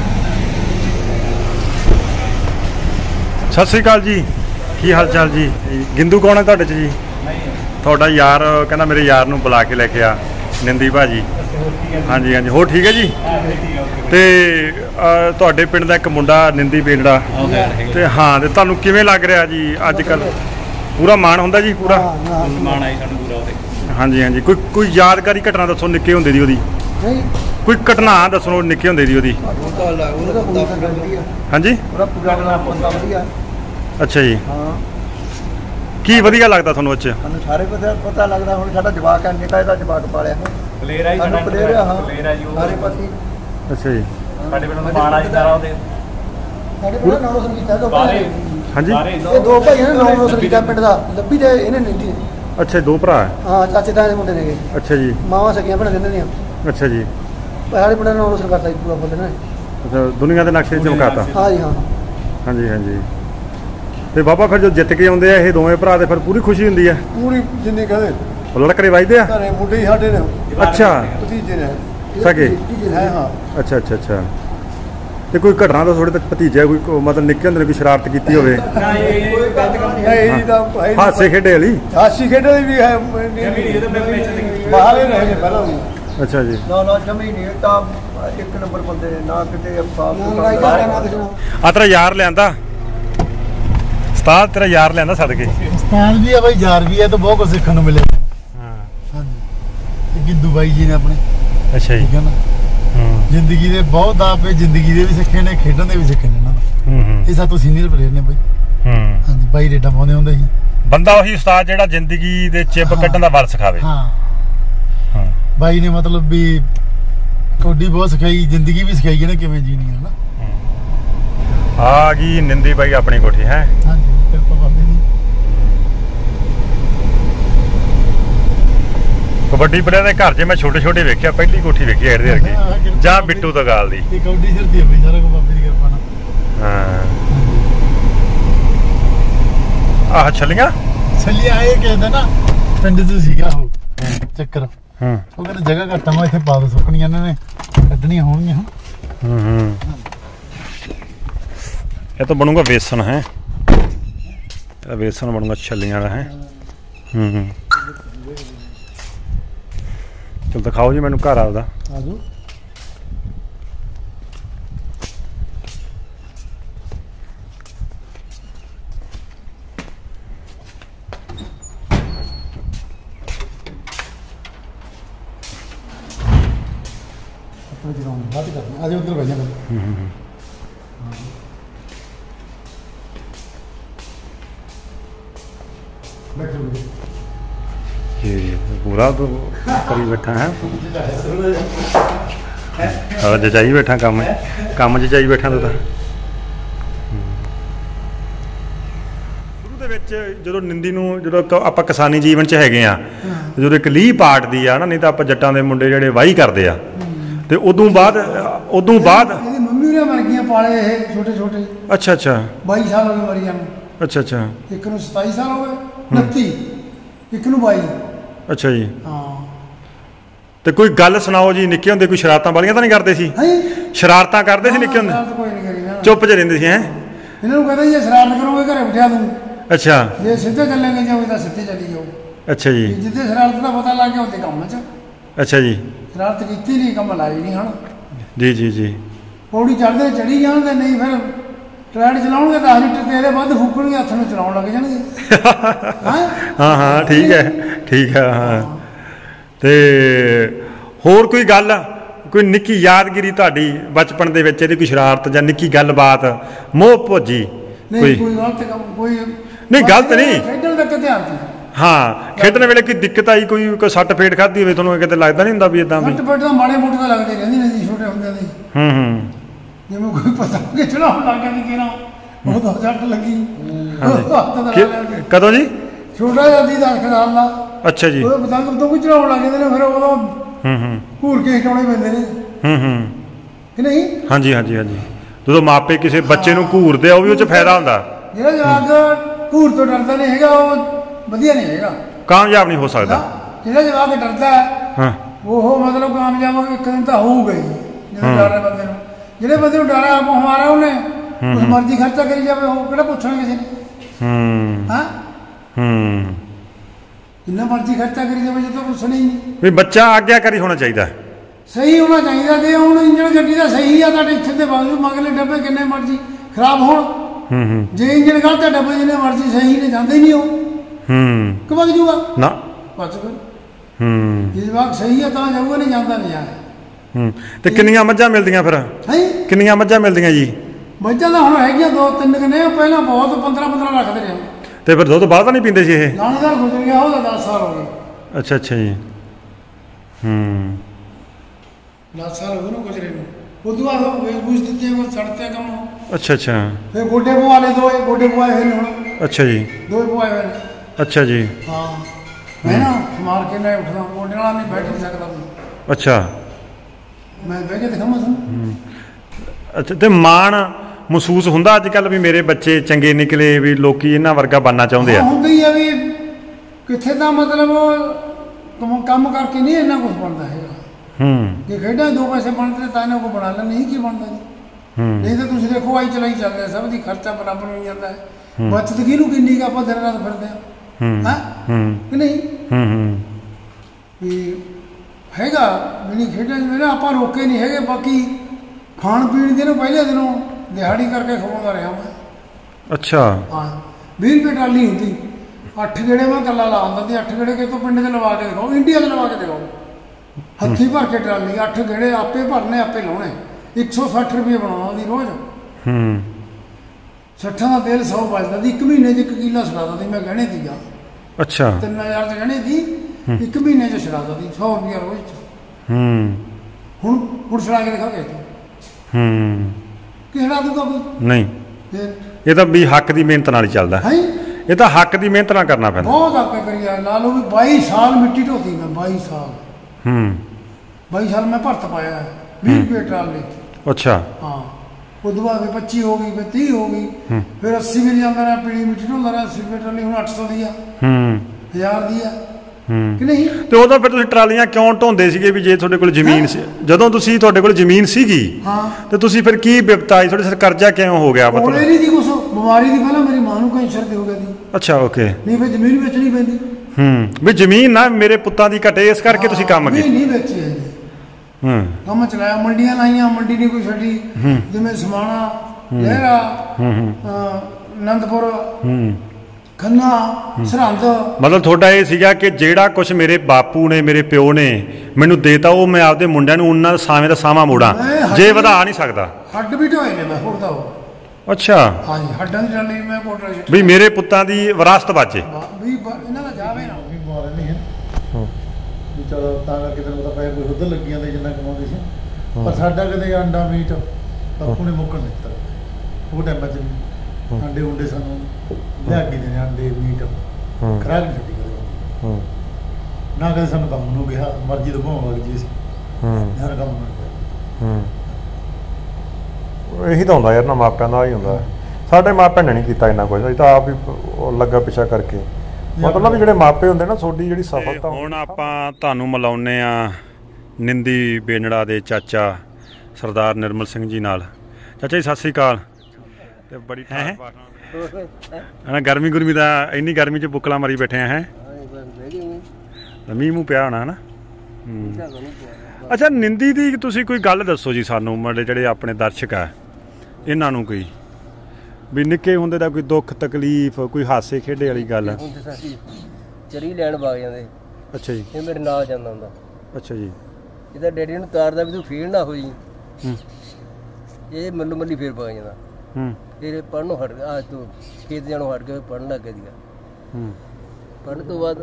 ਸਤਿ ਸ੍ਰੀ ਅਕਾਲ ਜੀ, ਕੀ ਹਾਲ ਚਾਲ ਜੀ? ਗਿੰਦੂ ਕੌਣ ਹੈ ਤੁਹਾਡੇ 'ਚ ਜੀ? ਤੁਹਾਡਾ ਯਾਰ ਕਹਿੰਦਾ ਮੇਰੇ ਯਾਰ ਨੂੰ ਬੁਲਾ ਕੇ ਲੈ ਕੇ ਆ, ਨਿੰਦੀ ਭਾਜੀ। ਹਾਂਜੀ ਹਾਂਜੀ, ਹੋਰ ਠੀਕ ਹੈ ਜੀ? ਤੇ ਤੁਹਾਡੇ ਪਿੰਡ ਦਾ ਇੱਕ ਮੁੰਡਾ ਨਿੰਦੀ ਬੇਲੜਾ ਤੇ ਹਾਂ, ਤੇ ਤੁਹਾਨੂੰ ਕਿਵੇਂ ਲੱਗ ਰਿਹਾ ਜੀ ਅੱਜ ਕੱਲ੍ਹ? ਪੂਰਾ ਮਾਣ ਹੁੰਦਾ ਜੀ? ਪੂਰਾ ਮਾਣ ਆਈ ਸਾਨੂੰ ਪੂਰਾ ਉਹਦੇ। ਹਾਂਜੀ ਹਾਂਜੀ। ਕੋਈ ਯਾਦਗਾਰੀ ਘਟਨਾ ਦੱਸੋ ਨਿੱਕੇ ਹੁੰਦੇ ਦੀ ਉਹਦੀ? ਕੋਈ ਘਟਨਾ ਦੱਸੋ ਨਿੱਕੇ ਹੁੰਦੇ ਦੀ ਉਹਦੀ। ਹਾਂਜੀ। ਅੱਛਾ ਜੀ। ਕੀ ਵਧੀਆ ਲੱਗਦਾ ਤੁਹਾਨੂੰ ਅੱਜ? ਸਾਨੂੰ ਸਾਰੇ ਪਤਾ ਲੱਗਦਾ। ਹੁਣ ਸਾਡਾ ਜਵਾਕ ਹੈ, ਨਿੱਕਾ ਇਹਦਾ ਜਵਾਕ ਪਾਲਿਆ ਪਲੇਅਰ ਆ ਜੀ, ਸਾਰੇ ਪਾਸੇ। ਅੱਛਾ ਜੀ। ਸਾਡੇ ਪਿੰਡ ਨੂੰ ਮਾਣ ਆਈ ਸਾਰਾ ਉਹਦੇ। ਸਾਡੇ ਪਿੰਡ ਨਾਮ ਰੋਸ਼ਨ ਕੀਤਾ ਹਾਂਜੀ। ਇਹ 2 ਭਾਈ ਨੇ ਨਾਮ ਰੋਸ਼ਨ ਕੀਤਾ ਪਿੰਡ ਦਾ। ਲੱਭੀ ਤੇ ਇਹਨੇ ਨਿੰਦੀ। ਅੱਛਾ, 2 ਭਰਾ ਹੈ? ਹਾਂ, ਚਾਚੇ ਤਾਏ ਦੇ ਮੁੰਡੇ ਨੇਗੇ। ਅੱਛਾ ਜੀ। ਮਾਵਾਂ ਸਕੀਆਂ ਭੈਣਾਂ ਦਿੰਦੇ ਨੇ। ਅੱਛਾ ਜੀ। ਸਾਡੇ ਪਿੰਡ ਦਾ ਨਾਮ ਰੋਸ਼ਨ ਕਰਤਾ ਜੀ ਪੂਰਾ ਬੰਦੇ ਨੇ। ਅੱਛਾ, ਦੁਨੀਆ ਦੇ ਨਕਸ਼ੇ 'ਚ ਚਮਕਾਤਾ। ਹਾਂ ਜੀ ਹਾਂ। ਹਾਂਜੀ ਹਾਂਜੀ। ਤੇ ਬਾਬਾ ਫਿਰ ਜੋ ਜਿੱਤ ਕੇ ਆਉਂਦੇ ਆ ਇਹ ਦੋਵੇਂ ਭਰਾ ਤੇ ਫਿਰ ਪੂਰੀ ਖੁਸ਼ੀ ਹੁੰਦੀ ਹੈ? ਪੂਰੀ ਜਿੰਨੀ ਕਹਦੇ ਲੜਕੜੇ ਵੱਜਦੇ ਆ? ਘਰੇ ਮੁੰਡੇ ਹੀ ਸਾਡੇ ਨੇ। ਅੱਛਾ, ਭਤੀਜੇ ਨੇ ਸਕੇ? ਹੈ ਹਾਂ। ਅੱਛਾ ਅੱਛਾ ਅੱਛਾ। ਤੇ ਕੋਈ ਘਟਨਾ ਦਾ ਤੁਹਾਡੇ ਤੱਕ ਭਤੀਜਾ ਕੋਈ ਮਤਲਬ ਨਿੱਕੇ ਹੁੰਦੇ ਨੇ ਕੋਈ ਸ਼ਰਾਰਤ ਕੀਤੀ ਹੋਵੇ? ਹਾਸੇ ਖੇਡੇ ਵਾਲੀ? ਹਾਸੀ ਖੇਡੇ ਦੀ ਵੀ ਹੈ। ਬਾਹਰ ਹੀ ਰਹੇ ਨੇ ਪਹਿਲਾਂ ਵੀ। ਅੱਛਾ ਜੀ। ਨਾ ਜਮੀ ਨਹੀਂ ਤਾਂ 1 ਨੰਬਰ ਬੰਦੇ ਨੇ ਨਾ ਕਿਤੇ ਆ ਤੇਰਾ ਯਾਰ ਲਿਆਂਦਾ ਉਸਤਾਦ? ਤੇਰਾ ਯਾਰ ਲਿਆਂਦਾ ਸਦਕੇ? ਉਸਤਾਦ ਵੀ ਹੈ ਬਾਈ, ਯਾਰ ਵੀ ਹੈ, ਤਾਂ ਬਹੁਤ ਕੁਝ ਸਿੱਖਣ ਨੂੰ ਮਿਲਿਆ। ਹਾਂ ਹਾਂਜੀ। ਗਿੰਦੂ ਬਾਈ ਜੀ ਨੇ ਆਪਣੇ। ਅੱਛਾ ਜੀ। ਠੀਕ ਹੈ ਨਾ। ਜ਼ਿੰਦਗੀ ਦੇ ਬਹੁਤ ਦਾਅਵੇ ਜ਼ਿੰਦਗੀ ਦੇ ਵੀ ਸਿੱਖੇ ਨੇ, ਖੇਡਣ ਦੇ ਵੀ ਸਿੱਖੇ ਨੇ ਇਹਨਾਂ ਦਾ। ਇਹ ਸਾਤੋਂ ਸੀਨੀਅਰ ਪਲੇਅਰ ਨੇ ਬਾਈ। ਹਾਂਜੀ ਬਾਈ ਰੇਡਾਂ ਪਾਉਂਦੇ ਹੁੰਦੇ ਸੀ। ਬੰਦਾ ਉਹੀ ਉਸਤਾਦ ਜਿਹੜਾ ਜ਼ਿੰਦਗੀ ਦੇ ਚਿੱਬ ਕੱਢਣ ਦਾ ਵੱਲ ਸਿਖਾਵੇ। ਹਾਂ ਬਾਈ ਨੇ ਮਤਲਬ ਵੀ ਕੌਡੀ ਬਹੁਤ ਸਿਖਾਈ, ਜ਼ਿੰਦਗੀ ਵੀ ਸਿਖਾਈ ਇਹਨੇ ਕਿਵੇਂ ਜੀਣੀ ਹੈ ਨਾ। ਆ ਗਈ ਨਿੰਦੀ ਬਾਈ ਆਪਣੀ ਕੋਠੀ ਹੈ। ਹਾਂਜੀ, ਕਿਰਪਾ ਬਾਬੇ ਦੀ। ਕਬੱਡੀ ਪਲੇਅਰ ਦੇ ਘਰ 'ਚ ਮੈਂ ਛੋਟੇ ਛੋਟੇ ਵੇਖਿਆ, ਪਹਿਲੀ ਕੋਠੀ ਵੇਖੀ ਇਹਦੇ ਵਰਗੀ ਜਾਂ ਬਿੱਟੂ ਤਗਾਲ ਦੀ। ਇਹ ਕਬੱਡੀ ਸਿਰਦੀ ਆਪਣੀ ਸਾਰਾ ਕੋ ਬਾਬੇ ਦੀ ਕਿਰਪਾ ਨਾਲ। ਹਾਂ ਆਹ ਛੱਲੀਆਂ ਆਏ ਕਹਿੰਦਾ ਨਾ ਪਿੰਡ 'ਚ ਸੀਗਾ ਉਹ ਚੱਕਰ। ਉਹ ਕਹਿੰਦੇ ਜਗ੍ਹਾ ਘੱਟ ਆ, ਇੱਥੇ ਪਾ ਦੋ ਸੁੱਕਣੀਆਂ ਇਹਨਾਂ ਨੇ ਕੱਢਣੀਆਂ ਹੋਣਗੀਆਂ। ਇਹ ਤਾਂ ਬਣੂਗਾ ਵੇਸਣ ਹੈ, ਇਹ ਵੇਸਣ ਬਣੂਗਾ ਛੱਲੀਆਂ ਦਾ ਹੈ। ਚਲ ਦਿਖਾਓ ਜੀ ਮੈਨੂੰ ਘਰ ਆਪਦਾ। ਆਜੋ आज उधर भैया पूरा तो करी बैठा है जचाई बैठा काम जचाई बैठा तू। शुरू के जो निंदी जो आप किसानी जीवन च है जो एक लीह पार्ट दी आ ना, नहीं तो आप जट्टां दे मुंडे जिहड़े वाही करते आ ते उदों बाद मम्मी ने मर गई पाले छोटे छोटे। अच्छा अच्छा 22 साल हो गए मरिया। अच्छा अच्छा एक नूं 27 साल हो गए, 29 एक नूं 22। अच्छा जी हाँ ते कोई गल सुनाओ जी, निक्के होंदे कोई शरारतां वालियां तां नहीं करदे सी? शरारतां करदे सी निक्के होंदे? कोई नहीं करी ना, चुप च रहिंदे सी हैं? इन्हां नूं कहंदे जे शरारत करोगे घरे बिठा दूं। अच्छा जे सीधे चलेंगे जाओगे तां सीधे चली जाओ। अच्छा जी जिद्दे शरारत दा पता लग गया उद्दे काम च। अच्छा जी शरारत कीती नहीं, कम लाई नहीं हण। जी जी जी पौड़ी चढ़दे चढ़ी जाणगे, नहीं फिर ट्रैड चलाउणगे 10 लीटर तेरे ਵੱਧ फूकणगे, हत्थ नूं चलाउण लग जाणगे। हाँ हाँ ठीक है हाँ। ते होर कोई गल कोई निक्की यादगिरी तुहाडी बचपन दे विच, कोई शरारत जां निक्की गलबात मोह भोजी? कोई गलत काम कोई नहीं, गलत नहीं, खेडण तक ध्यान दी। हाँ खेडण वेले कोई दिक्कत आई, कोई सੱਟ ਫੇਟ खाधी होवे तुहानूं किते लगदा नहीं हुंदा भी इदां भी? सੱਟ ਫੇਟ ਤਾਂ ਮਾੜੇ ਮੋਟੇ ਤਾਂ ਲੱਗਦੇ ਰਹਿੰਦੇ ਨੇ ਜੀ ਛੋਟੇ ਹੁੰਦੇ ਦੇ। ਜਿਵੇਂ ਕੋਈ ਪਤਾ ਕਿ ਚੜਾਉਣ ਲੱਗ ਗਿਆ ਕਿ ਨਾ ਉਹ ਤਾਂ ਸੱਟ ਲੱਗੀ। ਕਦੋਂ ਜੀ? ਛੋਟਾ ਜਿਹਾ ਦੀ 10 ਸਾਲ ਦਾ। ਅੱਛਾ ਜੀ ਉਹ ਪਤੰਗ ਤੋਂ ਕੋਈ ਚੜਾਉਣ ਲੱਗ ਜਾਂਦੇ ਨੇ, ਫਿਰ ਉਦੋਂ ਘੂਰ ਕੇ ਹਟਾਉਣੇ ਪੈਂਦੇ ਨੇ ਕਿ ਨਹੀਂ? ਹਾਂਜੀ ਹਾਂਜੀ ਹਾਂਜੀ ਜਦੋਂ ਮਾਪੇ ਕਿਸੇ ਬੱਚੇ ਨੂੰ ਘੂਰਦੇ ਆ ਉਹ ਵੀ ਉਹ ਚ ਫਾਇਦਾ ਹੁੰਦਾ। ਜਿਹੜਾ ਜਵਾਕ ਘੂਰ ਤੋਂ ਡਰਦਾ ਨਹੀਂ ਹੈਗਾ ਉਹ ਵਧੀਆ ਨਹੀਂ ਹੈਗਾ, ਕਾਮਯਾਬ ਨਹੀਂ ਹੋ ਸਕਦਾ। ਜਿਹੜਾ ਜਵਾਕ ਡਰਦਾ ਹੈ ਉਹ ਮਤਲਬ ਕਾਮਯਾਬ ਇੱਕ ਦਿਨ ਤਾਂ ਹੋਊਗਾ ਹੀ, ਜਦੋਂ ਡਰ ਰਿਹਾ ਬੰਦੇ ਨੂੰ। ਜਿਹੜੇ ਬੰਦੇ ਨੂੰ ਡਰ ਆ ਹਮਾਰਾ ਉਹਨੇ ਉਸ ਮਰਜ਼ੀ ਖਰਚਾ ਕਰੀ ਜਾਵੇ, ਉਹ ਕਿਹੜਾ ਪੁੱਛਣਾ ਕਿਸੇ ਨੇ? ਹਾਂ ਜਿੰਨਾ ਮਰਜ਼ੀ ਖਰਚਾ ਕਰੀ ਜਾਵੇ ਜਦੋਂ ਪੁੱਛਣਾ ਹੀ ਨਹੀਂ। ਵੀ ਬੱਚਾ ਆਗਿਆਕਾਰੀ ਹੋਣਾ ਚਾਹੀਦਾ, ਸਹੀ ਹੋਣਾ ਚਾਹੀਦਾ। ਜੇ ਹੁਣ ਇੰਜਣ ਗੱਡੀ ਦਾ ਸਹੀ ਆ ਤਾਂ ਟੈਂਸ਼ਨ ਦੇ ਬਾਵਜੂਦ ਮਗਲੇ ਡੱਬੇ ਕਿੰਨੇ ਮਰਜ਼ੀ ਖਰਾਬ ਹੋਣ, ਜੇ ਇੰਜਣ ਗਲਤ ਹੈ ਡੱਬੇ ਜਿੰਨੇ ਮਰਜ਼ੀ ਸਹੀ ਨੇ ਜਾਂਦੇ ਹੀ ਨਹੀਂ ਉਹ ਕਿ ਵਗ ਜੂਗਾ ਨਾ ਬਸ ਫਿਰ। ਜੇ ਜਵਾਕ ਸਹੀ ਆ ਤਾਂ ਜਾਊਗਾ, ਨਹੀਂ ਜਾਂਦਾ ਨਹੀਂ ਯਾਰ। ਤੇ ਕਿੰਨੀਆਂ ਮੱਝਾਂ ਮਿਲਦੀਆਂ ਫਿਰ? ਕਿੰਨੀਆਂ ਮੱਝਾਂ ਮਿਲਦੀਆਂ ਜੀ? ਮੱਝਾਂ ਤਾਂ ਹੁਣ ਹੈਗੀਆਂ 2-3 ਕਿੰਨੇ, ਪਹਿਲਾਂ ਬਹੁਤ 15-15 ਰੱਖਦੇ ਰਹੇ। ਤੇ ਫਿਰ ਦੁੱਧ ਬਾਹਰ ਤਾਂ ਨਹੀਂ ਪੀਂਦੇ ਸੀ ਇਹ? ਲਾਣੇਦਾਰ ਗੁਜ਼ਰ ਗਿਆ ਉਹਦਾ 10 ਸਾਲ ਹੋ ਗਏ। ਅੱਛਾ ਅੱਛਾ ਜੀ 10 ਸਾਲ ਹੋ ਗਏ ਨਾ ਗੁਜ਼ਰੇ ਨੂੰ। ਉਦੋਂ ਬਾਅਦ ਵੇਚ ਦਿੱਤੇ ਉਹ ਛੱਡਤੇ ਕੰਮ। ਅੱਛਾ ਅੱਛਾ ਫਿਰ ਗੋਡੇ ਪਵਾ ਲਏ, 2 ਗੋਡੇ ਪਵਾਏ ਹੋਏ ਨੇ ਹੁਣ। ਅੱਛਾ ਜੀ 2 ਪਵਾਏ ਹੋਏ ਨੇ। ਅੱਛਾ ਜੀ ਹਾਂ ਮੈਂ ਨਾ ਮਾਰ ਕੇ ਨਾ ਉੱਠਦਾ, ਗੋਡੇ ਵਾਲਾ ਨਹੀਂ ਬੈਠ ਨਹੀਂ ਸਕਦਾ। ਅੱਛਾ ਮੈਂ ਬਹਿ ਕੇ ਦਿਖਾਵਾਂ ਤੁਹਾਨੂੰ। ਅੱਛਾ ਤੇ ਮਾਣ ਮਹਿਸੂਸ ਹੁੰਦਾ ਅੱਜ ਕੱਲ ਵੀ ਮੇਰੇ ਬੱਚੇ ਚੰਗੇ ਨਿਕਲੇ, ਵੀ ਲੋਕੀ ਇਹਨਾਂ ਵਰਗਾ ਬਣਨਾ ਚਾਹੁੰਦੇ ਆ? ਹੁੰਦਾ ਹੀ ਆ ਵੀ ਕਿੱਥੇ ਤਾਂ ਮਤਲਬ ਕੰਮ ਕਰਕੇ ਨਹੀਂ ਇੰਨਾ ਕੁਝ ਬਣਦਾ ਹੈਗਾ। ਜੇ ਖੇਡਾਂ 2 ਪੈਸੇ ਬਣਦੇ ਤਾਂ ਇਹਨਾਂ ਕੋ ਬਣਾ ਲੈ, ਨਹੀਂ ਕੀ ਬਣਦਾ ਜੀ। ਨਹੀਂ ਤਾਂ ਤੁਸੀਂ ਦੇਖੋ ਆਈ ਚਲਾਈ ਚੱਲਦੇ ਸਭ ਦੀ ਖਰਚਾ ਬਰਾਬਰ ਹੋ ਜਾਂਦਾ ਹੈ। ਬੱਚਤ ਕਿਹਨੂੰ ਕਿੰਨੀ ਕੁ ਆਪਾਂ ਦਿਨ ਰਾਤ ਫਿਰਦੇ ਆ ਕਿ ਨਹੀਂ? ਵੀ ਹੈਗਾ ਮੇਰੀ ਖੇਡਾਂ ਜਿਵੇਂ ਨਾ ਆਪਾਂ ਰੋਕੇ ਨਹੀਂ ਹੈਗੇ। ਬਾਕੀ ਖਾਣ ਪੀਣ ਦੇ ਨੂੰ ਪਹਿਲੇ ਦਿਨੋਂ ਦਿਹਾੜੀ ਕਰਕੇ ਖਵਾਉਂਦਾ ਰਿਹਾ ਮੈਂ। ਅੱਛਾ ਹਾਂ 20 ਰੁਪਏ ਟਰਾਲੀ ਹੁੰਦੀ, 8 ਗੇੜੇ ਮੈਂ ਇਕੱਲਾ ਲਾ ਆਉਂਦਾ ਸੀ। 8 ਗੇੜੇ ਕਿਤੋਂ ਪਿੰਡ 'ਚ ਲਵਾ ਕੇ ਦਿਖਾਓ, ਇੰਡੀਆ 'ਚ ਲਵਾ ਕੇ ਦਿਖਾਓ। ਹੱਥੀਂ ਭਰ ਕੇ ਟਰਾਲੀ 8 ਗੇੜੇ ਆਪੇ ਭਰਨੇ ਆਪੇ ਲਾਉਣੇ। 160 ਰੁਪਏ ਬਣਾਉਣਾ ਉਹਦੀ ਰੋਜ਼। 60 ਦਾ ਤੇਲ 100 ਬਚਦਾ ਸੀ। 1 ਮਹੀਨੇ 'ਚ 1 ਕਿੱਲਾ ਛਡਾਦਾ ਸੀ ਮੈਂ ਗਹਿਣੇ ਸੀਗਾ। ਅੱਛਾ 3000 'ਚ ਗਹਿਣੇ ਸੀ, 1 ਮਹੀਨੇ 'ਚ ਛਡਾਦਾ ਸੀ 100 ਰੁਪਏ ਰੋਜ਼ 'ਚ। ਹੁਣ ਛਡਾ ਕੇ ਦਿਖਾ ਕੇ ਕਿ ਛਡਾ ਦੂਗਾ ਕੋਈ? ਨਹੀਂ ਇਹ ਤਾਂ ਵੀ ਹੱਕ ਦੀ ਮਿਹਨਤ ਨਾਲ ਹੀ ਚੱਲਦਾ। ਇਹ ਤਾਂ ਹੱਕ ਦੀ ਮਿਹਨਤ ਨਾਲ ਕਰਨਾ ਪੈਂਦਾ। ਬਹੁਤ ਹੱਕ ਕਰੀ ਯਾਰ, ਲਾ ਲਓ ਵੀ 22 ਸਾਲ ਮਿੱਟੀ ਢੋਤੀ ਮੈਂ, 22 ਸਾਲ। 22 ਸਾਲ ਮੈਂ ਭਰਤ ਪਾਇਆ 20 ਰੁਪਏ ਟਰਾਲੀ। ਅੱਛਾ ਹਾਂ, ਉਦੋਂ ਬਾਅਦ ਫਿਰ 25 ਹੋ ਗਈ, ਫਿਰ 30 ਹੋ ਗਈ, ਫਿਰ 80 ਮਿਲ ਜਾਂਦਾ ਰਿਹਾ, ਪੀਲੀ ਮਿੱਟੀ ਢੋਂਦਾ ਰਿਹਾ। 80 ਰੁਪਏ ਟਰਾਲੀ, ਹੁਣ 800 ਦੀ ਆ, 1000 ਦੀ ਆ ਕਿ ਨਹੀਂ। ਤੇ ਉਦੋਂ ਫਿਰ ਤੁਸੀਂ ਟਰਾਲੀਆਂ ਕਿਉਂ ਢੋਂਦੇ ਸੀਗੇ ਵੀ ਜੇ ਤੁਹਾਡੇ ਕੋਲ ਜ਼ਮੀਨ ਸੀ? ਜਦੋਂ ਤੁਸੀਂ ਤੁਹਾਡੇ ਕੋਲ ਜ਼ਮੀਨ ਸੀਗੀ ਤੇ ਤੁਸੀਂ ਫਿਰ ਕੀ ਬਿਪਤਾ ਆਈ ਤੁਹਾਡੇ ਸਿਰ, ਕਰਜ਼ਾ ਕਿਉਂ ਹੋ ਗਿਆ? ਮਤਲਬ ਨਹੀਂ ਦੀ ਕੁਛ ਬਿਮਾਰੀ ਦੀ, ਪਹਿਲਾਂ ਮੇਰੀ ਮਾਂ ਨੂੰ ਕੈਂਸਰ ਦੇ ਹੋ ਗਿਆ ਸੀ। ਅੱਛਾ ਓਕੇ। ਨਹੀਂ ਫਿਰ ਜ਼ਮੀਨ ਵੇਚਣੀ ਪੈਂਦੀ। ਵੀ ਜ਼ਮੀਨ ਨਾ ਮੇਰੇ ਪੁੱਤਾਂ ਦੀ ਘਟੇ, ਇਸ ਕਰਕੇ ਤੁਸੀਂ ਕੰਮ ਕੀਤਾ? ਨਹੀਂ ਵੇਚੀ ਹੈ ਜੀ, ਕੰਮ ਚਲਾਇਆ। ਮੰਡੀਆਂ ਲਾਈਆਂ, ਮੰਡੀ ਨਹੀਂ ਕੋਈ ਛੱਡੀ, ਜਿਵੇਂ ਸਮਾਣਾ, ਲਹਿਰਾ, ਆਨੰਦਪੁਰ, ਖੰਨਾ, ਸਰਹੰਦ। ਮਤਲਬ ਤੁਹਾਡਾ ਇਹ ਸੀਗਾ ਕਿ ਜਿਹੜਾ ਕੁਝ ਮੇਰੇ ਬਾਪੂ ਨੇ, ਮੇਰੇ ਪਿਓ ਨੇ ਮੈਨੂੰ ਦੇਤਾ, ਉਹ ਮੈਂ ਆਪਦੇ ਮੁੰਡਿਆਂ ਨੂੰ ਉਹਨਾਂ ਸਾਵੇਂ ਦਾ ਸਾਵਾਂ ਮੋੜਾਂ, ਜੇ ਵਧਾ ਨਹੀਂ ਸਕਦਾ। ਹੱਡ ਵੀ ਢੋਏ ਨੇ ਮੈਂ ਫੁੱਟਦਾ ਉਹ। ਅੱਛਾ ਹਾਂਜੀ, ਹੱਡਾਂ ਦੀ ਟਰਾਲੀ ਮੈਂ ਕੋਟ ਰਹੀ ਵੀ ਮੇਰੇ ਪੁੱਤਾਂ ਦੀ ਵਿਰਾਸਤ ਬਾਜੇ ਵੀ, ਇਹਨਾਂ ਦਾ ਜਾਵੇ ਨਾ ਵੀ ਮਾਰੇ ਨਹੀਂ ਹੈ ਵੀ ਚਲੋ ਤਾਂ ਕਰਕੇ ਤੈਨੂੰ ਪਤਾ ਪੈਸੇ ਕੋਈ ਉਧਰ ਲੱਗੀਆਂ ਤੇ ਜਿੰਨਾ ਕਮਾਉਂਦੇ ਸੀ, ਪਰ ਸਾਡਾ ਕਦੇ ਅੰਡਾ ਮੀਟ ਬਾਪੂ ਨੇ ਮੁੱਕਣ ਦਿੱਤਾ। ਉਹ ਟਾਈਮਾਂ 'ਚ ਅੰਡੇ ਉੱਡੇ ਸਾਨੂੰ ਲਿਆ ਕੇ ਦੇਣੇ, ਅੰਡੇ ਮੀਟ ਖਰਾਕ ਨਹੀਂ ਛੱਡੀ ਕਦੇ ਨਾ, ਕਦੇ ਸਾਨੂੰ ਕੰਮ ਨੂੰ ਕਿਹਾ, ਮਰਜ਼ੀ ਤੋਂ ਭਾਵੇਂ ਵਗ ਜੀ ਸੀ ਹਰ ਕੰਮ ਨੂੰ। ਇਹੀ ਤਾਂ ਹੁੰਦਾ ਯਾਰ ਨਾ, ਮਾਪਿਆਂ ਦਾ ਹੀ ਹੁੰਦਾ। ਸਾਡੇ ਮਾਪਿਆਂ ਨੇ ਨਹੀਂ ਕੀਤਾ ਇੰਨਾ ਕੁਝ, ਅਸੀਂ ਤਾਂ ਆਪ ਹੀ ਲੱਗਾ ਪਿੱਛਾ ਕਰਕੇ। ਮਤਲਬ ਵੀ ਜਿਹੜੇ ਮਾਪੇ ਹੁੰਦੇ ਨਾ, ਤੁਹਾਡੀ ਜਿਹੜੀ ਸਫਲਤਾ। ਹੁਣ ਆਪਾਂ ਤੁਹਾਨੂੰ ਮਿਲਾਉਂਦੇ ਆ ਨਿੰਦੀ ਬੇਨੜਾ ਦੇ ਚਾਚਾ ਸਰਦਾਰ ਨਿਰਮਲ ਸਿੰਘ ਜੀ ਨਾਲ। ਚਾਚਾ ਜੀ ਸਤਿ ਸ੍ਰੀ ਅਕਾਲ। ਤੇ ਬੜੀ ਗਰਮੀ ਗੁਰਮੀ ਦਾ, ਇੰਨੀ ਗਰਮੀ 'ਚ ਬੁੱਕਲਾਂ ਮਾਰੀ ਬੈਠੇ ਆ ਹੈ? ਮੀਂਹ ਮੂੰਹ ਪਿਆ ਹੋਣਾ ਹੈ ਨਾ। ਅੱਛਾ, ਨਿੰਦੀ ਦੀ ਤੁਸੀਂ ਕੋਈ ਗੱਲ ਦੱਸੋ ਜੀ ਸਾਨੂੰ, ਸਾਡੇ ਜਿਹੜੇ ਆਪਣੇ ਦਰਸ਼ਕ ਆ ਇਹਨਾਂ ਨੂੰ, ਕੋਈ ਵੀ ਨਿੱਕੇ ਹੁੰਦੇ ਦਾ ਕੋਈ ਦੁੱਖ ਤਕਲੀਫ, ਕੋਈ ਹਾਸੇ ਖੇਡੇ ਵਾਲੀ ਗੱਲ? ਚਰੀ ਲੈਣ ਵਗ ਜਾਂਦੇ। ਅੱਛਾ ਜੀ। ਇਹ ਮੇਰੇ ਨਾਲ ਜਾਂਦਾ ਹੁੰਦਾ। ਅੱਛਾ ਜੀ। ਇਹਦਾ ਡੈਡੀ ਨੂੰ ਤਾਰਦਾ ਵੀ ਤੂੰ ਫੇਲ ਨਾ ਹੋ ਜੀ, ਇਹ ਮੱਲੂ ਮੱਲੀ ਫੇਰ ਪਾ ਜਾਂਦਾ। ਫਿਰ ਪੜ੍ਹਨੋਂ ਹਟ ਗਿਆ, ਤੂੰ ਖੇਤ ਜਾਣੋਂ ਹਟ ਕੇ ਪੜ੍ਹਨ ਲੱਗ ਗਿਆ ਸੀਗਾ। ਪੜ੍ਹਨ ਤੋਂ ਬਾਅਦ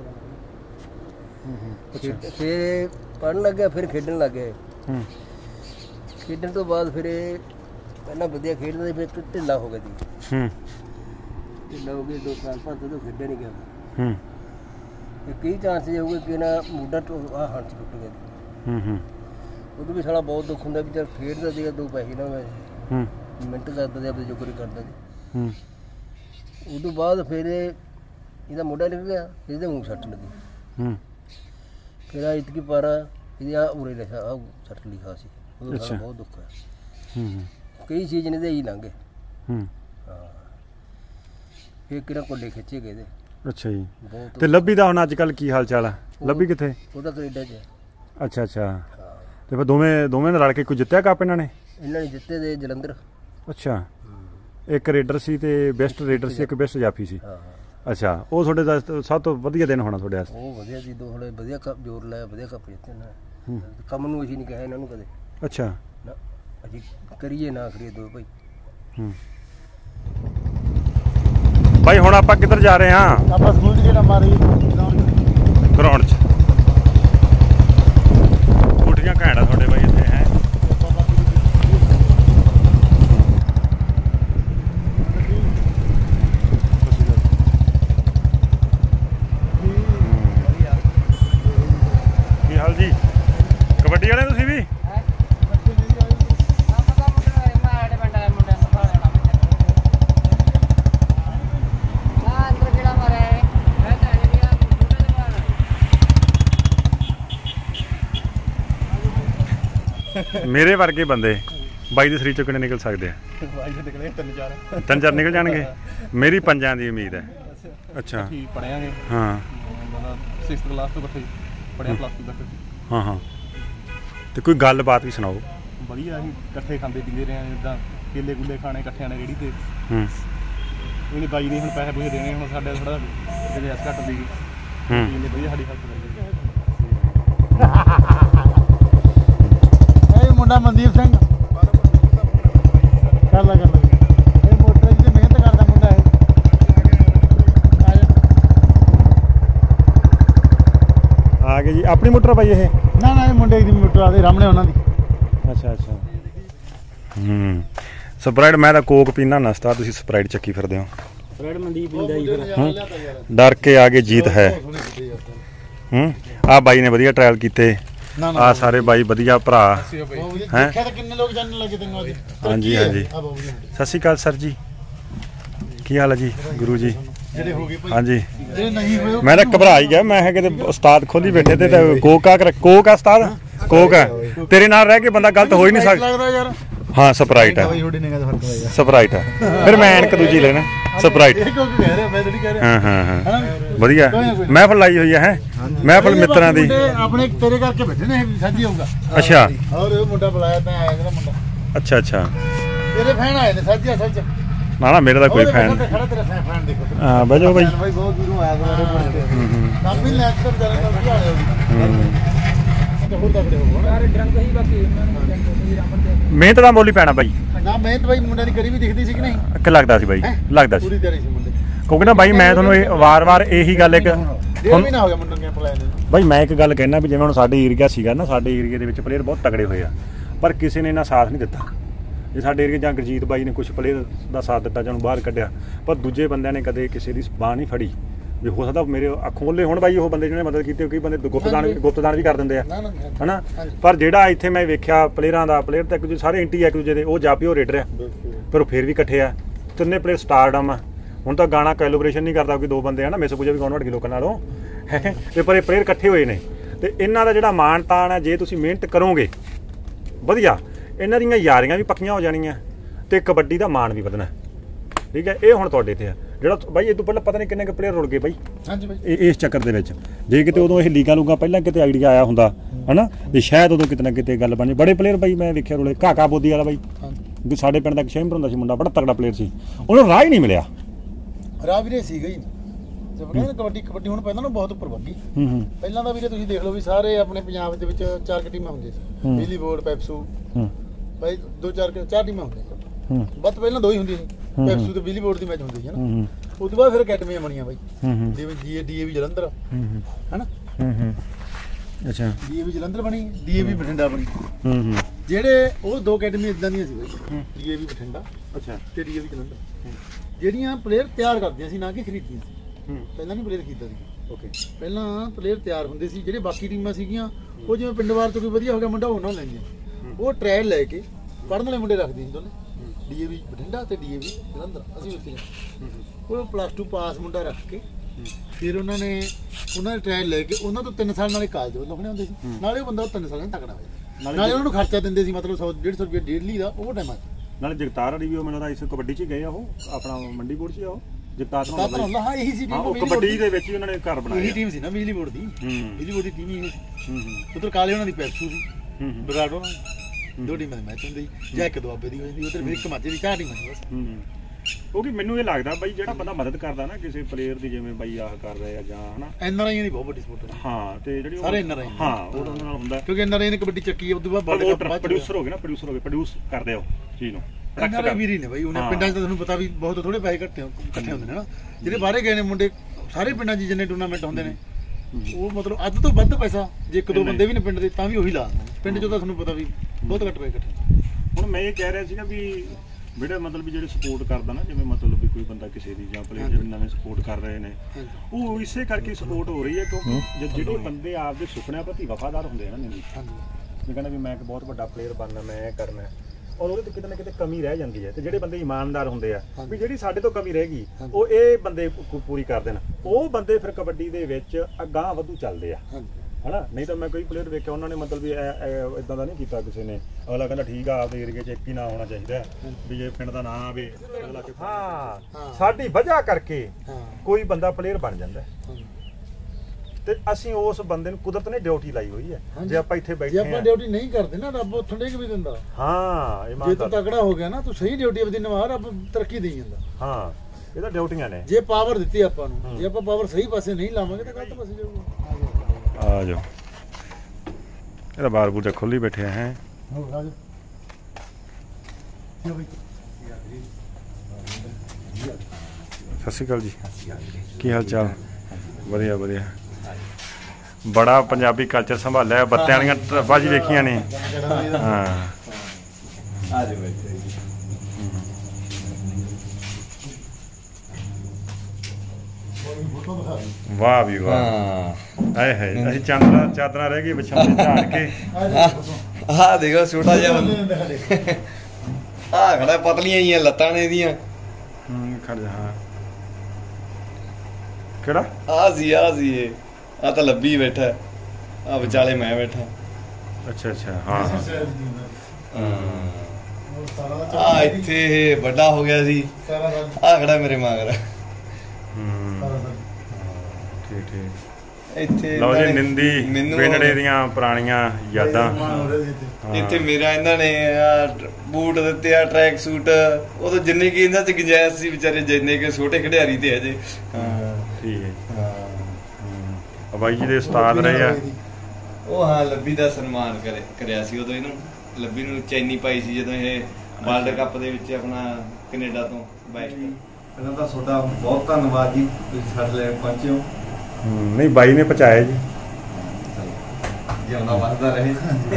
ਫਿਰ ਪੜ੍ਹਨ ਲੱਗ ਗਿਆ, ਫਿਰ ਖੇਡਣ ਲੱਗ ਗਏ। ਖੇਡਣ ਤੋਂ ਬਾਅਦ ਫਿਰ ਇਹ ਪਹਿਲਾਂ ਵਧੀਆ ਖੇਡਦਾ ਸੀ, ਫਿਰ ਢਿੱਲਾ ਹੋ ਗਿਆ ਸੀ। ਢਿੱਲਾ ਹੋ ਗਿਆ 2 ਸਾਲ ਬਾਅਦ ਤੋਂ ਖੇਡਿਆ ਨਹੀਂ ਗਿਆ। ਕਈ ਚਾਂਸ ਇਹ ਹੋਊਗੇ ਕਿ ਨਾ ਮੋਢਾ ਹੱਥ 'ਚ ਟੁੱਟ ਗਿਆ। ਉਦੋਂ ਵੀ ਸਾਲਾ ਬਹੁਤ ਦੁੱਖ ਹੁੰਦਾ ਵੀ ਚੱਲ ਖੇਡਦਾ ਸੀਗਾ, 2 ਪੈਸੇ ਨਾ ਹੋਏ, ਮਿੰਟ ਕਰਦਾ ਸੀ, ਆਪਣੇ ਜੋਗਰੀ ਕਰਦਾ ਸੀ। ਉਦੋਂ ਬਾਅਦ ਫਿਰ ਇਹਦਾ ਮੋਢਾ ਨਿਕਲ ਗਿਆ, ਇਹਦੇ ਮੂੰਹ ਸੱਟ ਲੱਗੀ। ਫਿਰ ਆ ਇਤਕੀ ਪਾਰਾ ਇਹਦੇ ਆ ਉਰੇ ਲਿਖਿਆ, ਆ ਸੱਟ ਲਿਖਾ ਸੀ। ਉਦੋਂ ਸਾਲਾ ਬਹੁਤ ਦੁੱਖ ਹੈ। ਕਈ ਚੀਜ਼ ਨੇ ਦੇ ਹੀ ਲੰਘੇ। ਹਾਂ, ਫਿਰ ਕਿਹੜਾ ਕੋਲੇ ਖਿੱਚੇ ਗਏ ਦੇ। ਅੱਛਾ ਜੀ। ਤੇ ਲੱਭੀ ਦਾ ਹੁਣ ਅੱਜ ਕੱਲ ਕੀ ਹਾਲ ਚਾਲ ਆ? ਲੱਭੀ ਕਿੱਥੇ? ਉਹਦਾ ਕੈਨੇਡਾ 'ਚ। ਅੱਛਾ ਅੱਛਾ। ਤੇ ਫਿਰ ਦੋਵੇਂ ਨੇ ਰਲ ਕੇ ਕੋਈ ਜਿੱਤਿਆ ਕੱਪ ਇਹਨਾਂ ਨੇ? ਇਹਨਾਂ ਨੇ ਜਿੱਤੇ ਦੇ ਜਲੰਧਰ। ਅੱਛਾ, ਇੱਕ ਰੇਡਰ ਸੀ ਤੇ ਬੈਸਟ ਰੇਡਰ ਸੀ, ਇੱਕ ਬੈਸਟ ਜਾਫੀ ਸੀ। ਅੱਛਾ, ਉਹ ਤੁਹਾਡੇ ਦਾ ਸਭ ਤੋਂ ਵਧੀਆ ਦਿਨ ਹੋਣਾ ਤੁਹਾਡੇ ਵਾਸਤੇ? ਉਹ ਵਧੀਆ ਸੀ, 2 ਹਲੇ ਵਧੀਆ ਕੱਪ ਜੋਰ ਲਾਇਆ, ਵਧੀਆ ਕੱਪ ਜਿੱਤੇ ਨਾ। ਕੰਮ ਨੂੰ ਅਸੀਂ ਨਹੀਂ ਕਿਹਾ ਇਹਨਾਂ ਨੂੰ ਕਦੇ। ਅੱਛਾ, ਨਾ ਅਸੀਂ ਕਰੀਏ ਨਾ ਕਰੀਏ ਦੋ ਭਾਈ। ਭਾਈ ਹੁਣ ਆਪਾਂ ਕਿੱਧਰ ਜਾ ਰਹੇ ਹਾਂ? ਆਪਾਂ ਸਕੂਲ ਦੀ ਜਿਹੜਾ ਮਾਰੀ ਗਰਾਊਂਡ 'ਚ। ਕੋਠੀਆਂ ਘੈਂਟ ਆ ਤੁਹਾਡੇ ਬਾਈ ਇੱਥੇ ਹੈ। ਕੀ ਹਾਲ ਜੀ? ਕਬੱਡੀ ਵਾਲੇ ਤੁਸੀਂ ਵੀ? ਮੇਰੇ ਵਰਗੇ ਬੰਦੇ ਬਾਈ ਦੇ ਸਰੀਰ ਚੋਂ ਕਿੰਨੇ ਨਿਕਲ ਸਕਦੇ ਆ? ਬਾਈ ਦੇ ਨਿਕਲੇ 3-4 3-4 ਨਿਕਲ ਜਾਣਗੇ। ਮੇਰੀ 5 ਦੀ ਉਮੀਦ ਹੈ। ਅੱਛਾ, ਪੜਿਆਂਗੇ। ਹਾਂ, 6th ਕਲਾਸ ਤੋਂ ਇਕੱਠੇ ਪੜਿਆ, ਪਲੱਸ 2 ਤੱਕ। ਹਾਂ ਹਾਂ। ਤੇ ਕੋਈ ਗੱਲਬਾਤ ਵੀ ਸੁਣਾਓ। ਵਧੀਆ, ਅਸੀਂ ਇਕੱਠੇ ਖਾਂਦੇ ਪੀਂਦੇ ਰਹੇ, ਜਿੱਦਾਂ ਕੇਲੇ ਕੁਲੇ ਖਾਣੇ ਇਕੱਠਿਆਂ ਨੇ ਰੇਹੜੀ ਤੇ। ਇਹਨੇ ਬਾਈ ਨੇ ਹੁਣ ਪੈਸੇ ਪੂਸੇ ਦੇਣੇ, ਹੁਣ ਸਾਡੇ ਥੋੜਾ ਗੁੰਜਾਇਸ਼ ਘੱਟ ਦੀ ਇਹਨੇ ਵਧੀਆ ਸਾਡੀ ਹੈਲਪ ਕਰੀ। ਇਹ ਮੁੰਡਾ ਮਨਦੀਪ ਸਿੰਘ ਕਰ ਲਾ ਇਹ ਮੋਟਰ 'ਚ ਮਿਹਨਤ ਕਰਦਾ ਮੁੰਡਾ। ਇਹ ਆ ਗਏ ਜੀ। ਆਪਣੀ ਮੋਟਰ ਭਾਈ ਇਹ? ਨਾ ਇਹ ਮੁੰਡੇ ਦੀ ਮੋਟਰ ਆਦੇ ਸਾਹਮਣੇ ਉਹਨਾਂ ਦੀ। ਅੱਛਾ ਅੱਛਾ। ਸਪਰਾਈਟ ਮੈਂ ਤਾਂ ਕੋਕ ਪੀਣਾ ਨਸਤਾ, ਤੁਸੀਂ ਸਪਰਾਈਟ ਚੱਕੀ ਫਿਰਦੇ ਹੋ। ਰੜ ਮਨਦੀਪ ਬੰਦਾ ਹੀ ਫਿਰ ਡਰ ਕੇ ਆਗੇ ਜੀਤ ਹੈ। ਆ ਬਾਈ ਨੇ ਵਧੀਆ ਟਰਾਇਲ ਕੀਤੇ, ਆ ਸਾਰੇ ਬਾਈ ਵਧੀਆ ਭਰਾ ਹੈ। ਕਿੰਨੇ ਲੋਕ ਜਾਣਨ ਲੱਗੇ ਤੈਨੂੰ ਅੱਜ? ਹਾਂਜੀ ਹਾਂਜੀ, ਸਤਿ ਸ਼੍ਰੀ ਅਕਾਲ ਸਰ ਜੀ, ਕੀ ਹਾਲ ਹੈ ਜੀ? ਗੁਰੂ ਜੀ ਜਿਹੜੇ ਹੋ ਗਏ ਭਾਈ, ਹਾਂਜੀ। ਜਿਹੜੇ ਨਹੀਂ ਹੋਏ ਮੈਂ ਤਾਂ ਘਬਰਾ ਹੀ ਗਿਆ, ਮੈਂ ਕਿਤੇ ਉਸਤਾਦ ਖੋਲੀ ਬੈਠੇ ਤੇ ਕੋਕ ਆ ਉਸਤਾਦ, ਕੋਕ ਹੈ ਤੇਰੇ ਨਾਲ ਰਹਿ ਕੇ ਬੰਦਾ ਗਲਤ ਹੋ ਹੀ ਨਹੀਂ ਸਕਦਾ। ਲੱਗਦਾ ਯਾਰ ਹਾਂ ਸਪਰਾਈਟ ਹੈ, ਥੋੜੀ ਨਿਗਾਹ ਦਾ ਫਰਕ ਹੋਏਗਾ। ਸਪਰਾਈਟ ਹੈ, ਫਿਰ ਮੈਂ ਐਨਕ ਦੂਜੀ ਲੈਣਾ ਸਪਰਾਈਟ। ਇਹ ਕਿਉਂ ਕਹਿ ਰਿਹਾ, ਮੈਂ ਥੋੜੀ ਕਹਿ ਰਿਹਾ। ਹਾਂ ਵਧੀਆ ਮਹਿਫਲ ਲਾਈ ਹੋਈ ਹੈ। ਮਹਿਫਲ ਮਿੱਤਰਾਂ ਦੀ ਆਪਣੇ ਤੇਰੇ ਕਰਕੇ ਬੈਠੇ ਨੇ, ਸਾਂਝੀ ਹੋਊਗਾ। ਅੱਛਾ ਹੋਰ ਉਹ ਮੁੰਡਾ ਬੁਲਾਇਆ ਤਾਂ ਆਇਆ ਜਿਹੜਾ ਮੁੰਡਾ, ਅੱਛਾ ਤੇਰੇ ਫੈਨ ਆਏ ਨੇ ਸਾਂਝੀ ਅਸਲ ਚ। ਨਾ ਮੇਰਾ ਤਾਂ ਕੋਈ ਫੈਨ ਖੜਾ ਤੇਰਾ ਫੈਨ ਦੇਖੋ। ਹਾਂ ਬਜੋ ਬਾਈ, ਭਾਈ ਬਹੁਤ ਦੂਰੋਂ ਆਇਆ ਤੁਹਾਡੇ ਕਾਫੀ ਲੈਕ ਤੋਂ ਜਾਣਾ ਕੀ ਹਾਲ ਹੈ? ਹੋਰ ਤਕੜੇ ਹੋ ਯਾਰ, ਡਰੰਕ ਹੀ ਬਾਕੀ ਮਿਹਨਤ ਦਾ ਮੁੱਲ ਹੀ ਪੈਣਾ ਬਾਈ। ਨਾ ਮਿਹਨਤ ਬਾਈ ਮੁੰਡੇ ਦੀ ਕਰੀ ਵੀ ਦਿਖਦੀ ਸੀ ਕਿ ਨਹੀਂ? ਕਿ ਲੱਗਦਾ ਸੀ ਬਾਈ, ਲੱਗਦਾ ਸੀ ਪੂਰੀ ਤਿਆਰੀ ਸੀ ਮੁੰਡੇ। ਕਿਉਂਕਿ ਨਾ ਬਾਈ ਮੈਂ ਤੁਹਾਨੂੰ ਵਾਰ-ਵਾਰ ਇਹੀ ਗੱਲ ਇੱਕ ਵੀ ਨਾ ਹੋ ਗਿਆ ਮੁੰਡੇ ਨੂੰ ਪਲਾਨ ਨੇ ਬਾਈ, ਮੈਂ ਇੱਕ ਗੱਲ ਕਹਿਣਾ ਵੀ ਜਿਵੇਂ ਹੁਣ ਸਾਡੇ ਏਰੀਆ ਸੀਗਾ ਨਾ, ਸਾਡੇ ਏਰੀਆ ਦੇ ਵਿੱਚ ਪਲੇਅਰ ਬਹੁਤ ਤਗੜੇ ਹੋਏ ਆ, ਪਰ ਕਿਸੇ ਨੇ ਇਹਨਾਂ ਸਾਥ ਨਹੀਂ ਦਿੱਤਾ। ਜੇ ਸਾਡੇ ਏਰੀਆ ਜਾਂ ਗੁਰਜੀਤ ਬਾਈ ਨੇ ਕੁਝ ਪਲੇਅਰ ਦਾ ਸਾਥ ਦਿੱਤਾ, ਜਾਂ ਉਹਨੂੰ ਬਾਹਰ ਕੱਢਿਆ, ਪਰ ਦੂਜੇ ਬੰਦਿਆਂ ਨੇ ਕਦੇ ਕਿਸੇ ਦੀ ਬਾਂਹ ਨਹੀਂ ਫੜੀ। ਵੀ ਹੋ ਸਕਦਾ ਮੇਰੇ ਅੱਖੋਂ ਖੋਲੇ ਹੁਣ ਬਾਈ ਉਹ ਬੰਦੇ ਜਿਹਨੇ ਮਦਦ ਕੀਤੀ, ਕਈ ਬੰਦੇ ਗੁਪਤਦਾਨ ਵੀ ਕਰ ਦਿੰਦੇ ਆ ਹਨਾ, ਪਰ ਜਿਹੜਾ ਇੱਥੇ ਮੈਂ ਵੇਖਿਆ ਪਲੇਅਰਾਂ ਦਾ, ਪਲੇਅਰ ਤਾਂ ਇੱਕ ਦੂਜੇ ਸਾਰੇ ਇੰਟੀ ਇੱਕ ਦੂਜੇ ਦੇ, ਉਹ ਜਾਪੀ ਉਹ ਰੇਡਰ ਆ, ਪਰ ਉਹ ਫਿਰ ਵੀ ਇਕੱਠੇ ਆ, ਤਿੰਨੇ ਪਲੇਅਰ ਸਟਾਰਡਮ ਆ। ਹੁਣ ਤਾਂ ਗਾਣਾ ਕੋਲੈਬੋਰੇਸ਼ਨ ਨਹੀਂ ਕਰਦਾ ਕੋਈ ਦੋ ਬੰਦੇ ਆ ਨਾ, ਮਿਸ ਪੂਜਾ ਵੀ ਕੌਣ ਵੜ ਗਈ ਲੋਕਾਂ ਨਾਲੋਂ ਤੇ ਪਰ ਇਹ ਪਲੇਅਰ ਇਕੱਠੇ ਹੋਏ ਨੇ, ਤੇ ਇਹਨਾਂ ਦਾ ਜਿਹੜਾ ਮਾਣ ਤਾਣ ਹੈ, ਜੇ ਤੁਸੀਂ ਮਿਹਨਤ ਕਰੋਗੇ ਵਧੀਆ, ਇਹਨਾਂ ਦੀਆਂ ਯਾਰੀਆਂ ਵੀ ਪੱਕੀਆਂ ਹੋ ਜਾਣੀਆਂ ਤੇ ਕਬੱਡੀ ਦਾ ਮਾਣ ਵੀ ਵਧਣਾ। ਠੀਕ ਹੈ, ਇਹ ਹੁਣ ਤੁਹਾਡੇ ਤੇ ਆ। ਜਿਹੜਾ ਬਾਈ ਇਹ ਤੋਂ ਪਹਿਲਾਂ ਪਤਾ ਨਹੀਂ ਕਿੰਨੇ ਕੁ ਪਲੇਅਰ ਰੁੜ ਗਏ ਬਾਈ। ਹਾਂਜੀ ਬਾਈ, ਇਸ ਚੱਕਰ ਦੇ ਵਿੱਚ ਜੇ ਕਿਤੇ ਉਦੋਂ ਇਹ ਲੀਗਾਂ ਲੂਗਾਂ ਪਹਿਲਾਂ ਕਿਤੇ ਆਈਡੀਆ ਆਇਆ ਹੁੰਦਾ ਹਨਾ, ਤੇ ਸ਼ਾਇਦ ਉਦੋਂ ਕਿਤੇ ਨਾ ਕਿਤੇ ਗੱਲ ਬਣੀ। ਬੜੇ ਪਲੇਅਰ ਬਾਈ ਮੈਂ ਵੇਖਿਆ ਰੁਲੇ, ਘਾਕਾ ਬੋਦੀ ਵਾਲਾ ਬਾਈ, ਵੀ ਸਾਡੇ ਪਿੰਡ ਦਾ ਇੱਕ ਸ਼ੈਂਪਰ ਹੁੰਦਾ ਸੀ ਮੁੰਡਾ, ਬੜਾ ਤਗੜਾ ਪਲੇਅਰ ਸੀ, ਉਹਨੂੰ ਰਾਹ ਹੀ ਨਹੀਂ ਮਿਲਿਆ। ਰਾਹ ਵੀਰੇ ਸੀਗਾ ਹੀ ਕਬੱਡੀ ਹੁਣ ਪਹਿਲਾਂ ਨੂੰ ਬਹੁਤ ਉੱਪਰ ਵੱਧ ਗਈ। ਪਹਿਲਾਂ ਤਾਂ ਵੀਰੇ ਤੁਸੀਂ ਦੇਖ ਲਓ ਵੀ ਸਾਰੇ ਆਪਣੇ ਪੰਜਾਬ ਦੇ ਵਿੱਚ 4 ਟੀਮਾਂ ਹੁੰਦੀਆਂ ਸੀ, ਬਿਜਲੀ ਬੋਰਡ, ਪੈਪਸੂ, ਬਾਈ 4 ਟੀਮਾਂ ਹੁੰਦੀਆਂ। ਵੱਧ ਪਹਿਲਾਂ 2 ਹੀ ਹੁੰਦੀਆਂ ਸੀ, ਪੈਪਸੂ ਤੇ ਬਿਜਲੀ ਬੋਰਡ ਦੀ ਮੈਚ ਹੁੰਦੀ ਸੀ ਨਾ। ਉਸ ਤੋਂ ਬਾਅਦ ਫਿਰ ਅਕੈਡਮੀਆਂ ਬਣੀਆਂ ਬਾਈ, ਜਿਵੇਂ ਡੀਏਵੀ ਜਲੰਧਰ ਹਨਾ, ਅੱਛਾ ਡੀਏਵੀ ਜਲੰਧਰ ਬਣੀ, ਡੀਏਵੀ ਬਠਿੰਡਾ ਬਣੀ। ਜਿਹੜੇ ਉਹ 2 ਅਕੈਡਮੀ ਇਦਾਂ ਦੀਆਂ ਸੀ ਬਾਈ, ਡੀਏਵੀ ਬਠਿੰਡਾ ਅੱਛਾ ਤੇ ਡੀਏਵੀ ਜਲੰਧਰ, ਜਿਹੜੀਆਂ ਪਲੇਅਰ ਤਿਆਰ ਕਰਦੀਆਂ ਸੀ, ਨਾ ਕਿ ਖਰੀਦੀਆਂ ਸੀ। ਪਹਿਲਾਂ ਨਹੀਂ ਪਲੇਅਰ ਕੀਤਾ ਸੀ, ਓਕੇ, ਪਹਿਲਾਂ ਪਲੇਅਰ ਤਿਆਰ ਹੁੰਦੇ ਸੀ। ਜਿਹੜੇ ਬਾਕੀ ਟੀਮਾਂ ਸੀਗੀਆਂ ਉਹ ਜਿਵੇਂ ਪਿੰਡ ਵਾਰ ਤੋਂ ਕੋਈ ਵਧੀਆ ਹੋ ਗਿਆ ਮੁੰਡਾ, ਉਹਨਾਂ ਲੈਂਦੀਆਂ, ਉਹ ਟ੍ਰਾਇਲ ਲੈ ਕੇ ਪੜ੍ਹਨ ਵਾਲੇ ਮੁੰਡੇ ਰੱਖਦੇ ਸੀ ਦੋਨੇ, ਡੀਏਵੀ ਬਠਿੰਡਾ ਤੇ ਡੀਏਵੀ ਜਲੰਧਰ। ਅਸੀਂ ਉੱਥੇ ਉਹ +2 ਪਾਸ ਮੁੰਡਾ ਰੱਖ ਕੇ ਫਿਰ ਉਹਨਾਂ ਨੇ ਟ੍ਰਾਇਲ ਲੈ ਕੇ ਉਹਨਾਂ ਤੋਂ 3 ਸਾਲ ਨਾਲੇ ਕਾਲਜ ਲਿਖਣੇ ਹੁੰਦੇ ਸੀ, ਨਾਲੇ ਉਹ ਬੰਦਾ 3 ਸਾਲਾਂ ਤੱਕੜਾ ਹੋਇਆ, ਨਾਲੇ ਉਹਨਾਂ ਨੂੰ ਖਰਚਾ ਦਿੰਦੇ ਸੀ, ਮਤਲਬ 100-150 ਰੁਪਏ ਡੇਲੀ ਦਾ ਉਹ ਟਾਈਮਾਂ 'ਚ। ਨਾਲੇ ਜਗਤਾਰ ਵਾਲੀ ਵੀ ਉਹ ਮੈਨੂੰ ਲੱਗਦਾ ਇਸ ਕਬੱਡੀ 'ਚ ਹੀ ਗਏ ਆ, ਉਹ ਆਪਣਾ ਮੰਡੀ ਬੋਰਡ 'ਚ ਹੀ ਆ ਉਹ ਜਗਤਾਰ ਹਾਂ, ਇਹੀ ਸੀ ਟੀਮ, ਕਬੱਡੀ ਦੇ ਵਿੱਚ ਹੀ ਉਹਨਾਂ ਨੇ ਘਰ ਬਣਾਇਆ, ਇਹੀ ਟੀਮ ਸੀ ਨਾ ਬਿਜਲੀ ਬੋਰਡ ਦੀ, ਬਿਜਲੀ ਬੋਰਡ ਦੀ ਟੀਮ ਹੀ ਸੀ। ਉਧਰ ਕਾਲੇ ਉਹਨਾਂ ਦੀ ਪੈਪਸੂ ਸੀ, ਬਰਾਡੋ 2 ਟੀਮਾਂ ਦੇ ਮੈਚ ਹੁੰਦੇ ਸੀ, ਜਾਂ ਇੱਕ ਦੁਆਬੇ ਦੀ ਹੋ ਜਾਂਦੀ, ਉਧਰ ਫਿਰ ਇੱਕ ਮਾਝੇ ਦੀ, 4 ਟੀਮਾਂ ਸੀ ਬਸ। ਕਿਉਂਕਿ ਮੈਨੂੰ ਇਹ ਲੱਗਦਾ ਬਾਈ ਜਿਹੜਾ ਬੰਦਾ ਮਦਦ ਕਰਦਾ ਨਾ ਕਿਸੇ ਪਲੇਅਰ ਦੀ, ਜਿਵੇਂ ਬਾਈ ਆਹ ਕਰ ਰਹੇ ਆ ਜਾਂ ਹਨਾ, ਐਨਆਰਆਈ ਦੀ ਬਹੁਤ ਵੱਡੀ ਸਪੋਰਟ ਹੈ। ਹਾਂ, ਤੇ ਜਿਹੜੀ ਸਾਰੇ ਐਨਆਰਆਈ, ਹਾਂ ਉਹ ਤਾਂ ਉਹਨਾਂ ਨਾਲ ਹੁੰਦਾ, ਕਿਉਂਕਿ ਐਨਆਰਆਈ ਨੇ ਕਬੱਡੀ ਚੱਕੀ ਹੈ, ਉਦੋਂ ਬਾਅਦ ਪ੍ਰੋਡਿਊਸਰ ਹੋ ਗਏ ਨਾ, ਪ੍ਰੋਡਿਊਸ ਕਰਦੇ ਆ ਉਹ ਚੀਜ਼ ਨੂੰ। ਐਨਆਰਆਈ ਵੀਰ ਹੀ ਨੇ ਬਾਈ, ਉਹਨੇ ਪਿੰਡਾਂ 'ਚ ਤਾਂ ਤੁਹਾਨੂੰ ਪਤਾ ਵੀ ਬਹੁਤ ਥੋੜੇ ਪੈਸੇ ਇਕੱਠੇ ਹੁੰਦੇ ਨੇ ਨਾ, ਜਿਹੜੇ ਬਾਹਰੇ ਗਏ ਨੇ ਮੁੰਡੇ, ਸਾਰੇ ਪਿੰਡਾਂ 'ਚ ਜਿੰਨੇ ਟੂਰਨਾਮੈਂਟ ਹੁੰਦੇ ਨੇ, ਉਹ ਮਤਲਬ ਅੱਧ ਤੋਂ ਵੱਧ ਪੈਸਾ ਜੇ 1-2 ਬੰਦੇ ਵੀ ਨੇ ਪਿੰਡ ਦੇ ਤਾਂ ਵੀ ਉਹੀ ਲਾ ਦਿੰਦੇ ਨੇ। ਪਿੰਡ 'ਚ ਤਾਂ ਤੁਹਾਨੂੰ ਪਤਾ ਵੀ ਬਹੁਤ ਘੱਟ ਪੈਸੇ ਇਕੱਠੇ। ਹੁਣ ਮੈਂ ਇਹ ਕਹਿ ਰਿਹਾ ਸੀਗਾ ਵੀ ਜਿਹੜੇ ਮਤਲਬ ਵੀ ਜਿਹੜੇ ਸਪੋਰਟ ਕਰਦਾ ਨਾ, ਜਿਵੇਂ ਮਤਲਬ ਵੀ ਕੋਈ ਬੰਦਾ ਕਿਸੇ ਦੀ ਜਾਂ ਪਲੇਅਰ ਜਿਹੜੇ ਨਵੇਂ ਸਪੋਰਟ ਕਰ ਰਹੇ ਨੇ, ਉਹ ਇਸੇ ਕਰਕੇ ਸਪੋਰਟ ਹੋ ਰਹੀ ਹੈ ਕਿਉਂਕਿ ਜਿਹੜੇ ਬੰਦੇ ਆਪਦੇ ਸੁਪਨਿਆਂ ਪ੍ਰਤੀ ਵਫਾਦਾਰ ਹੁੰਦੇ ਆ ਨਾ, ਨਹੀਂ ਕਹਿੰਦਾ ਵੀ ਮੈਂ ਇੱਕ ਬਹੁਤ ਵੱਡਾ ਪਲੇਅਰ ਬਣਨਾ, ਮੈਂ ਇਹ ਕਰਨਾ, ਔਰ ਉਹਦੇ ਤੇ ਕਿਤੇ ਨਾ ਕਿਤੇ ਕਮੀ ਰਹਿ ਜਾਂਦੀ ਹੈ, ਤੇ ਜਿਹੜੇ ਬੰਦੇ ਇਮਾਨਦਾਰ ਹੁੰਦੇ ਆ ਵੀ ਜਿਹੜੀ ਸਾਡੇ ਤੋਂ ਕਮੀ ਰਹਿ ਗਈ ਉਹ ਇਹ ਬੰਦੇ ਪੂਰੀ ਕਰ ਦੇਣ, ਉਹ ਬੰਦੇ ਫਿਰ ਕਬੱਡੀ ਦੇ ਵਿੱਚ ਅਗਾਂਹ ਵਧੂ ਚੱਲਦੇ ਆ ਹਨਾ। ਨਹੀਂ ਤਾਂ ਮੈਂ ਕੋਈ ਪਲੇਅਰ ਵੇਖਿਆ ਉਹਨਾਂ ਨੇ ਮਤਲਬ ਵੀ ਇਦਾਂ ਦਾ ਨਹੀਂ ਕੀਤਾ ਕਿਸੇ ਨੇ, ਅਗਲਾ ਕਹਿੰਦਾ ਠੀਕ ਆ ਆਪਦੇ ਏਰੀਏ 'ਚ ਇੱਕ ਹੀ ਨਾ ਹੋਣਾ ਚਾਹੀਦਾ, ਵੀ ਜੇ ਪਿੰਡ ਦਾ ਨਾਂ ਆਵੇ ਅਗਲਾ ਹਾਂ ਸਾਡੀ ਵਜ੍ਹਾ ਕਰਕੇ ਕੋਈ ਬੰਦਾ ਪਲੇਅਰ ਬਣ ਜਾਂਦਾ, ਤੇ ਅਸੀਂ ਉਸ ਬੰਦੇ ਨੂੰ ਕੁਦਰਤ ਨੇ ਡਿਊਟੀ ਲਾਈ ਹੋਈ ਹੈ। ਜੇ ਆਪਾਂ ਇੱਥੇ ਬੈਠੇ ਜੇ ਆਪਾਂ ਡਿਊਟੀ ਨਹੀਂ ਕਰਦੇ ਨਾ, ਰੱਬ ਉੱਥੋਂ ਡੇਗ ਵੀ ਦਿੰਦਾ। ਹਾਂ, ਜੇ ਤੂੰ ਤਕੜਾ ਹੋ ਗਿਆ ਨਾ, ਤੂੰ ਸਹੀ ਡਿਊਟੀ ਆਪਣੀ ਨਿਭਾ, ਰੱਬ ਤਰੱਕੀ ਦੇਈ ਜਾਂਦਾ। ਹਾਂ, ਇਹ ਤਾਂ ਡਿਊਟੀਆਂ ਨੇ। ਜੇ ਪਾਵਰ ਦਿੱਤੀ ਆਪਾਂ ਨੂੰ, ਜੇ ਆਪਾਂ ਪਾਵਰ ਸਹੀ ਪਾਸੇ ਨਹੀਂ ਲਾਵਾਂਗੇ ਤਾਂ ਗਲਤ ਪਾਸੇ ਜਾਊਗਾ। ਆ ਜਾਓ, ਇਹਦਾ ਬਾਰ ਬੂਟਾ ਖੋਲੀ ਬੈਠੇ ਹੈ। ਸਤਿ ਸ਼੍ਰੀ ਅਕਾਲ ਜੀ, ਕੀ ਹਾਲ ਚਾਲ? ਵਧੀਆ ਵਧੀਆ, ਬੜਾ ਪੰਜਾਬੀ ਕਲਚਰ ਸੰਭਾਲਿਆ, ਬੱਤਿਆਂ ਵਾਲੀਆਂ ਟਰੱਬਾਂ ਜੀ ਵੇਖੀਆਂ ਨੇ। ਹਾਂ ਵਾਹ ਵੀ ਵਾਹ ਆਏ ਹੈ ਅਸੀਂ ਚਾਦਰਾਂ ਰਹਿ ਗਈ ਵਿਛਾਉਣੇ ਝਾੜ ਕੇ ਆਹ ਦੇਖੋ ਛੋਟਾ ਜਿਹਾ ਆਹ ਖੜਾ ਪਤਲੀਆਂ ਜੀਆਂ ਲੱਤਾਂ ਨੇ ਇਹਦੀਆਂ ਖੜ ਜਾ ਹਾਂ ਕਿਹੜਾ ਆ ਸੀ ਇਹ ਆ ਤਾਂ ਲੱਭੀ ਬੈਠਾ ਆ ਵਿਚਾਲੇ ਮੈਂ ਬੈਠਾ ਅੱਛਾ ਹਾਂ ਆ ਇੱਥੇ ਵੱਡਾ ਹੋ ਗਿਆ ਸੀ ਆ ਖੜਾ ਮੇਰੇ ਮਗਰ ਠੀਕ ਇੱਥੇ ਲਓ ਜੀ ਨਿੰਦੀ ਪਿੰਡੜੇ ਦੀਆਂ ਪੁਰਾਣੀਆਂ ਯਾਦਾਂ ਇੱਥੇ ਮੇਰਾ ਇਹਨਾਂ ਨੇ ਬੂਟ ਦਿੱਤੇ ਆ ਟਰੈਕ ਸੂਟ ਉਦੋਂ ਜਿੰਨੇ ਕੀ ਇਹਨਾਂ ਚ ਗੁੰਜਾਇਸ਼ ਸੀ ਵਿਚਾਰੇ ਜਿੰਨੇ ਕਿ ਛੋਟੇ ਖਿਡਾਰੀ ਤੇ ਅਜੇ ਠੀਕ ਹੈ ਬਾਈ ਜੀ ਦੇ ਉਸਤਾਦ ਰਹੇ ਆ ਉਹ ਲੱਭੀ ਦਾ ਸਨਮਾਨ ਕਰਿਆ ਸੀ ਉਦੋਂ ਇਹਨੂੰ ਲੱਭੀ ਨੂੰ ਚੈਨੀ ਪਾਈ ਸੀ ਜਦੋਂ ਇਹ ਵਰਲਡ ਕੱਪ ਦੇ ਵਿੱਚ ਆਪਣਾ ਕੈਨੇਡਾ ਤੋਂ ਬੈਸਟ ਪਹਿਲਾਂ ਤਾਂ ਤੁਹਾਡਾ ਬਹੁਤ ਧੰਨਵਾਦ ਜੀ ਤੁਸੀਂ ਸਾਡੇ ਲਈ ਪਹੁੰਚੇ ਹੋ ਨਹੀਂ ਬਾਈ ਨੇ ਪਹੁੰਚਾਇਆ ਜੀ ਜਿਉਂਦਾ ਵੱਧਦਾ ਰਹੇ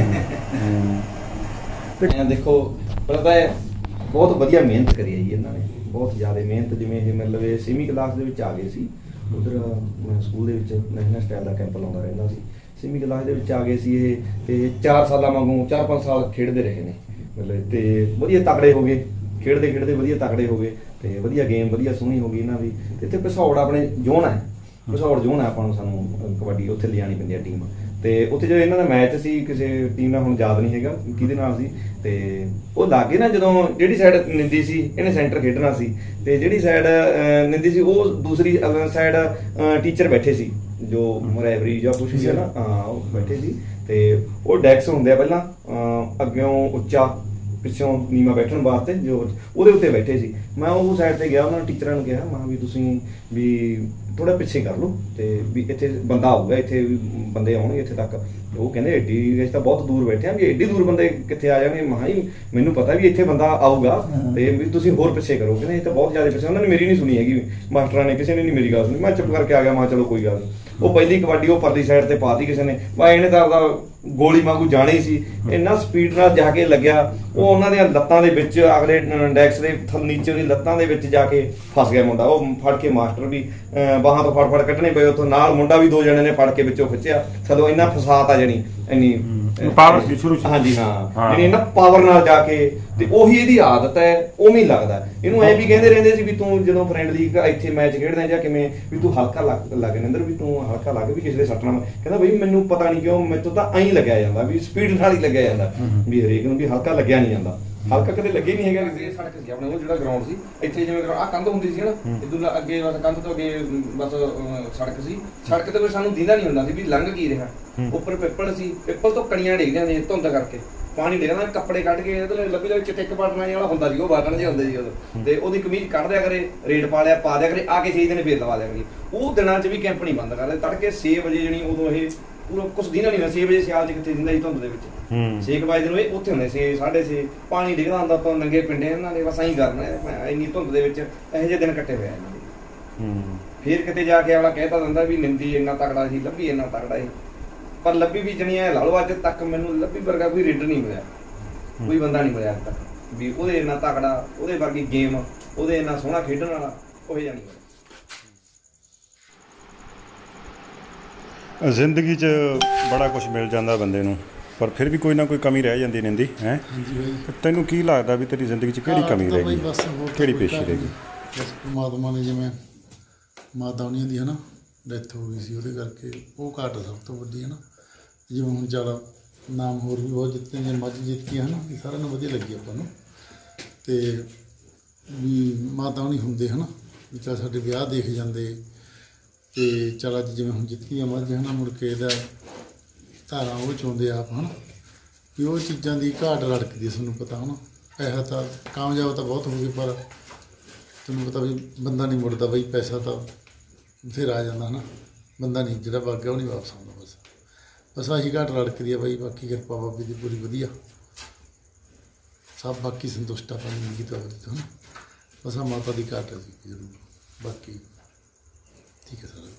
ਤੇ ਦੇਖੋ ਪਹਿਲਾਂ ਤਾਂ ਬਹੁਤ ਵਧੀਆ ਮਿਹਨਤ ਕਰੀ ਹੈ ਜੀ ਇਹਨਾਂ ਨੇ ਬਹੁਤ ਜ਼ਿਆਦਾ ਮਿਹਨਤ ਜਿਵੇਂ ਇਹ ਮਤਲਬ ਇਹ 6ਵੀਂ ਕਲਾਸ ਦੇ ਵਿੱਚ ਆ ਗਏ ਸੀ ਉਧਰ ਮੈਂ ਸਕੂਲ ਦੇ ਵਿੱਚ ਨੈਸ਼ਨਲ ਸਟਾਈਲ ਦਾ ਕੈਂਪ ਲਾਉਂਦਾ ਰਹਿੰਦਾ ਸੀ 6ਵੀਂ ਕਲਾਸ ਦੇ ਵਿੱਚ ਆ ਗਏ ਸੀ ਇਹ ਤੇ 4 ਸਾਲਾਂ ਵਾਂਗੂ 4-5 ਸਾਲ ਖੇਡਦੇ ਰਹੇ ਨੇ ਮਤਲਬ ਤੇ ਵਧੀਆ ਤਕੜੇ ਹੋ ਗਏ ਖੇਡਦੇ ਵਧੀਆ ਤਕੜੇ ਹੋ ਗਏ ਤੇ ਵਧੀਆ ਗੇਮ ਵਧੀਆ ਸੋਹਣੀ ਹੋ ਗਈ ਇਹਨਾਂ ਦੀ ਤੇ ਇੱਥੇ ਪਿਸੌੜ ਆਪਣੇ ਜ਼ੋਨ ਹੈ ਪਿਸੌੜ ਜ਼ੋਨ ਹੈ ਆਪਾਂ ਨੂੰ ਸਾਨੂੰ ਕਬੱਡੀ ਉੱਥੇ ਲਿਜਾਣੀ ਪੈਂਦੀ ਹੈ ਟੀਮ ਤੇ ਉੱਥੇ ਜਦੋਂ ਇਹਨਾਂ ਦਾ ਮੈਚ ਸੀ ਕਿਸੇ ਟੀਮ ਨਾਲ ਹੁਣ ਯਾਦ ਨਹੀਂ ਹੈਗਾ ਕਿਹਦੇ ਨਾਲ ਸੀ ਤੇ ਉਹ ਲਾਗੇ ਨਾ ਜਦੋਂ ਜਿਹੜੀ ਸਾਈਡ ਨਿੰਦੀ ਸੀ ਇਹਨੇ ਸੈਂਟਰ ਖੇਡਣਾ ਸੀ ਤੇ ਜਿਹੜੀ ਸਾਈਡ ਨਿੰਦੀ ਸੀ ਉਹ ਦੂਸਰੀ ਸਾਈਡ ਟੀਚਰ ਬੈਠੇ ਸੀ ਜੋ ਰੈਫਰੀ ਜਾਂ ਕੁਛ ਸੀ ਨਾ ਉਹ ਬੈਠੇ ਸੀ ਤੇ ਉਹ ਡੈਕਸ ਹੁੰਦੇ ਆ ਪਹਿਲਾਂ ਅੱਗਿਓਂ ਉੱਚਾ ਪਿੱਛੋਂ ਨੀਮਾ ਬੈਠਣ ਵਾਸਤੇ ਜੋ ਉਹਦੇ ਉੱਤੇ ਬੈਠੇ ਸੀ ਮੈਂ ਉਹ ਸਾਈਡ ਤੇ ਗਿਆ ਉਹਨਾਂ ਨੇ ਟੀਚਰਾਂ ਨੂੰ ਕਿਹਾ ਮੈਂ ਵੀ ਤੁਸੀਂ ਵੀ ਥੋੜਾ ਪਿੱਛੇ ਕਰ ਲਓ ਤੇ ਵੀ ਇੱਥੇ ਬੰਦਾ ਆਊਗਾ ਇੱਥੇ ਵੀ ਬੰਦੇ ਆਉਣਗੇ ਇੱਥੇ ਤੱਕ ਉਹ ਕਹਿੰਦੇ ਏਡੀ ਅਸੀਂ ਤਾਂ ਬਹੁਤ ਦੂਰ ਬੈਠੇ ਆ ਵੀ ਏਡੀ ਦੂਰ ਬੰਦੇ ਕਿੱਥੇ ਆ ਜਾਣਗੇ ਮੈਂ ਹੀ ਮੈਨੂੰ ਪਤਾ ਵੀ ਇੱਥੇ ਬੰਦਾ ਆਊਗਾ ਤੇ ਵੀ ਤੁਸੀਂ ਹੋਰ ਪਿੱਛੇ ਕਰੋ ਕਹਿੰਦੇ ਇਹ ਤਾਂ ਬਹੁਤ ਜ਼ਿਆਦਾ ਪਿੱਛੇ ਉਹਨਾਂ ਨੇ ਮੇਰੀ ਨਹੀਂ ਸੁਣੀ ਹੈਗੀ ਮਾਸਟਰਾਂ ਨੇ ਕਿਸੇ ਨੇ ਨਹੀਂ ਮੇਰੀ ਗੱਲ ਸੁਣੀ ਮੈਂ ਚੁੱਪ ਕਰਕੇ ਆ ਗਿਆ ਮੈਂ ਚਲੋ ਕੋਈ ਗੱਲ ਨਹੀਂ ਉਹ ਪਹਿਲੀ ਕਬੱਡੀ ਉਹ ਪਰਲੀ ਸਾਈਡ ਤੇ ਪਾਤੀ ਕਿਸੇ ਨੇ ਭਾਈ ਇਹਨੇ ਤਾਂ ਆਪਦਾ ਗੋਲੀ ਵਾਂਗੂ ਜਾਣੀ ਸੀ ਇੰਨਾ ਸਪੀਡ ਨਾਲ ਜਾ ਕੇ ਲੱਗਿਆ ਉਹ ਉਹਨਾਂ ਦੀਆਂ ਲੱਤਾਂ ਦੇ ਵਿੱਚ ਅਗਲੇ ਡੈਕਸ ਦੇ ਨੀਚੇ ਦੀ ਲੱਤਾਂ ਦੇ ਵਿੱਚ ਜਾ ਕੇ ਫਸ ਗਿਆ ਮੁੰਡਾ ਉਹ ਫੜ ਕੇ ਮਾਸਟਰ ਵੀ ਬਾਹਾਂ ਤੋਂ ਫੜ ਕੱਢਣੇ ਪਏ ਉੱਥੋਂ ਨਾਲ ਮੁੰਡਾ ਵੀ 2 ਜਣੇ ਨੇ ਫੜ ਕੇ ਵਿੱਚੋਂ ਖਿੱਚਿਆ ਸਦੋਂ ਇੰਨਾ ਫਸਾਤ ਆ ਜਣੀ ਇੰਨੀ ਪਾਵਰ ਸੀ ਸ਼ੁਰੂ ਚ ਹਾਂਜੀ ਹਾਂ ਜਿਹੜੀ ਇਹਨਾਂ ਪਾਵਰ ਨਾਲ ਜਾ ਕੇ ਤੇ ਉਹੀ ਇਹਦੀ ਆਦਤ ਹੈ ਉਵੇਂ ਹੀ ਲੱਗਦਾ ਇਹਨੂੰ ਐ ਵੀ ਕਹਿੰਦੇ ਰਹਿੰਦੇ ਸੀ ਵੀ ਤੂੰ ਜਦੋਂ ਫਰੈਂਡਲੀ ਇੱਥੇ ਮੈਚ ਖੇਡਦਾ ਜਾਂ ਕਿਵੇਂ ਵੀ ਤੂੰ ਹਲਕਾ ਲੱਗ ਨਿੰਦਰ ਵੀ ਤੂੰ ਹਲਕਾ ਲੱਗ ਵੀ ਕਿਸੇ ਦੇ ਸੱਟਣਾ ਕਹਿੰਦਾ ਬਈ ਮੈਨੂੰ ਪਤਾ ਨਹੀਂ ਕਿਉਂ ਮੈਨੂੰ ਤਾਂ ਐਂ ਲੱਗਿਆ ਜਾਂਦਾ ਵੀ ਸਪੀਡ ਨਾਲ ਹੀ ਲੱਗਿਆ ਜਾਂਦਾ ਵੀ ਹਰੇਕ ਨੂੰ ਵੀ ਹਲਕਾ ਲੱਗਿਆ ਨਹੀਂ ਜਾਂਦਾ ਹਲਕਾ ਕਦੇ ਲੱਗੇ ਨਹੀਂ ਹੈਗਾ ਕਿਸੇ ਸੜਕ ਸੀ ਆਪਣੇ ਉਹ ਜਿਹੜਾ ਗਰਾਊਂਡ ਸੀ ਇੱਥੇ ਜਿਵੇਂ ਆਹ ਕੰਧ ਹੁੰਦੀ ਸੀ ਨਾ ਇਦੋਂ ਅੱਗੇ ਬਸ ਕੰਧ ਤੋਂ ਅੱਗੇ ਬਸ ਸੜਕ ਸੀ ਸੜਕ ਤੇ ਕੋਈ ਸਾਨੂੰ ਦਿੰਦਾ ਨਹੀਂ ਹੁੰਦਾ ਸੀ ਵੀ ਲੰਘ ਕੀ ਰਿਹਾ ਉੱਪਰ ਪਿੱਪਲ ਸੀ ਪਿੱਪਲ ਤੋਂ ਕਣੀਆਂ ਡਿੱਗਦੀਆਂ ਨੇ ਧੁੰਦ ਕਰਕੇ ਪਾਣੀ ਡਿੱਗਦਾ ਕੱਪੜੇ ਕੱਢ ਕੇ ਇਹਦੇ ਲੱਭੀ ਦੇ ਵਿੱਚ ਟਿੱਕ ਪਾਟਣਾ ਵਾਲਾ ਹੁੰਦਾ ਸੀ ਉਹ ਬਾਟਣ ਜਿਹੇ ਹੁੰਦੇ ਸੀ ਉਦੋਂ ਤੇ ਉਹਦੀ ਕਮੀਜ਼ ਕੱਢ ਦਿਆ ਕਰੇ ਰੇਡ ਪਾ ਦਿਆ ਕਰੇ ਆ ਕੇ 6 ਦਿਨ ਫੇਰ ਲਵਾ ਦਿਆ ਕਰੇ ਉਹ ਦਿਨਾਂ 'ਚ ਵੀ ਕੈਂਪ ਨਹੀਂ ਬੰਦ ਕਰਦੇ ਤੜਕੇ 6 ਵਜੇ ਜਣੀ ਉਦੋਂ ਇਹ ਪੂਰਾ ਕੁਛ ਦਿਨਾਂ ਨਹੀਂ 6 ਵਜੇ ਸਿਆਲ 'ਚ ਕਿੱਥੇ ਦਿੰਦਾ ਸੀ ਧੁੰਦ ਦੇ ਵਿੱਚ 6 ਵਜੇ ਨੂੰ ਇਹ ਉੱਥੇ ਹੁੰਦੇ 6:30 ਪਾਣੀ ਡਿੱਗਦਾ ਹੁੰਦਾ ਤੋਂ ਨੰਗੇ ਪਿੰਡੇ ਇਹਨਾਂ ਨੇ ਬਸ ਐਂ ਕਰਨਾ ਇੰਨੀ ਧੁੰਦ ਦੇ ਵਿੱਚ ਇਹੋ ਜਿਹੇ ਦਿਨ ਕੱਟੇ ਹੋਏ ਇਹਨਾਂ ਦੇ ਫੇਰ ਕਿਤੇ ਜਾ ਕੇ ਅਗਲਾ ਕਹਿਤਾ ਦਿੰਦਾ ਵੀ ਨਿੰਦੀ ਇੰਨਾ ਤਕੜਾ ਸੀ ਲੱਭੀ ਇੰਨਾ ਤਕੜਾ ਸੀ ਪਰ ਲੱਭੀ ਵੀ ਜਣੀ ਐ ਲਾ ਲਓ ਅੱਜ ਤੱਕ ਮੈਨੂੰ ਲੱਭੀ ਵਰਗਾ ਕੋਈ ਰੇਡਰ ਨਹੀਂ ਮਿਲਿਆ ਕੋਈ ਬੰਦਾ ਨਹੀਂ ਮਿਲਿਆ ਅੱਜ ਤੱਕ ਵੀ ਉਹਦੇ ਇੰਨਾ ਤਕੜਾ ਉਹਦੇ ਵਰਗੀ ਗੇਮ ਉਹਦੇ ਇੰਨਾ ਸੋਹਣਾ ਖੇਡਣ ਵਾਲਾ ਉਹ ਜਿਹਾ ਨਹੀਂ ਮਿਲਿਆ ਜ਼ਿੰਦਗੀ 'ਚ ਬੜਾ ਕੁਝ ਮਿਲ ਜਾਂਦਾ ਬੰਦੇ ਨੂੰ ਪਰ ਫਿਰ ਵੀ ਕੋਈ ਨਾ ਕੋਈ ਕਮੀ ਰਹਿ ਜਾਂਦੀ ਨਿੰਦੀ ਹੈ ਤੈਨੂੰ ਕੀ ਲੱਗਦਾ ਵੀ ਤੇਰੀ ਜ਼ਿੰਦਗੀ 'ਚ ਕਿਹੜੀ ਕਮੀ ਰਹਿ ਗਈ ਕਿਹੜੀ ਪੇਸ਼ੀ ਰਹਿ ਗਈ ਪਰਮਾਤਮਾ ਨੇ ਜਿਵੇਂ ਮਾਤਾ ਹੋਣੀਆਂ ਦੀ ਹੈ ਨਾ ਡੈਥ ਹੋ ਗਈ ਸੀ ਉਹਦੇ ਕਰਕੇ ਉਹ ਘਾਟ ਸਭ ਤੋਂ ਵੱਡੀ ਹੈ ਨਾ ਜਿਵੇਂ ਹੁਣ ਚੱਲ ਨਾਮ ਹੋਰ ਵੀ ਬਹੁਤ ਜਿੱਤੇ ਨੇ ਮੱਝ ਜਿੱਤੀ ਹੈ ਨਾ ਇਹ ਸਾਰਿਆਂ ਨੂੰ ਵਧੀਆ ਲੱਗੀ ਆਪਾਂ ਨੂੰ ਅਤੇ ਵੀ ਮਾਤਾ ਹੋਣੀ ਹੁੰਦੇ ਹੈ ਨਾ ਵੀ ਚੱਲ ਸਾਡੇ ਵਿਆਹ ਦੇਖ ਜਾਂਦੇ ਅਤੇ ਚੱਲ ਅੱਜ ਜਿਵੇਂ ਹੁਣ ਜਿੱਤੀ ਆ ਮੱਝ ਹੈ ਨਾ ਮੁੜ ਕੇ ਇਹਦਾ ਧਾਰਾਂ ਉਹ ਚਾਹੁੰਦੇ ਆਪ ਹੈ ਨਾ ਵੀ ਉਹ ਚੀਜ਼ਾਂ ਦੀ ਘਾਟ ਰੜਕਦੀ ਤੁਹਾਨੂੰ ਪਤਾ ਹੈ ਨਾ ਪੈਸਾ ਤਾਂ ਕਾਮਯਾਬ ਤਾਂ ਬਹੁਤ ਹੋ ਗਏ ਪਰ ਤੁਹਾਨੂੰ ਪਤਾ ਵੀ ਬੰਦਾ ਨਹੀਂ ਮੁੜਦਾ ਬਈ ਪੈਸਾ ਤਾਂ ਫਿਰ ਆ ਜਾਂਦਾ ਹੈ ਨਾ ਬੰਦਾ ਨਹੀਂ ਜਿਹੜਾ ਵਗ ਗਿਆ ਉਹ ਨਹੀਂ ਵਾਪਸ ਆਉਂਦਾ ਬਸ ਆਹੀ ਘਾਟ ਰੜਕਦੀ ਆ ਬਾਈ ਬਾਕੀ ਕਿਰਪਾ ਬਾਬੇ ਦੀ ਪੂਰੀ ਵਧੀਆ ਸਭ ਬਾਕੀ ਸੰਤੁਸ਼ਟ ਆ ਆਪਣੀ ਜ਼ਿੰਦਗੀ ਤੋਂ ਹੈ ਨਾ ਬਸ ਆ ਮਾਤਾ ਦੀ ਘਾਟ ਹੈ ਜੀ ਜ਼ਰੂਰ ਬਾਕੀ ਠੀਕ ਹੈ ਸਾਰਾ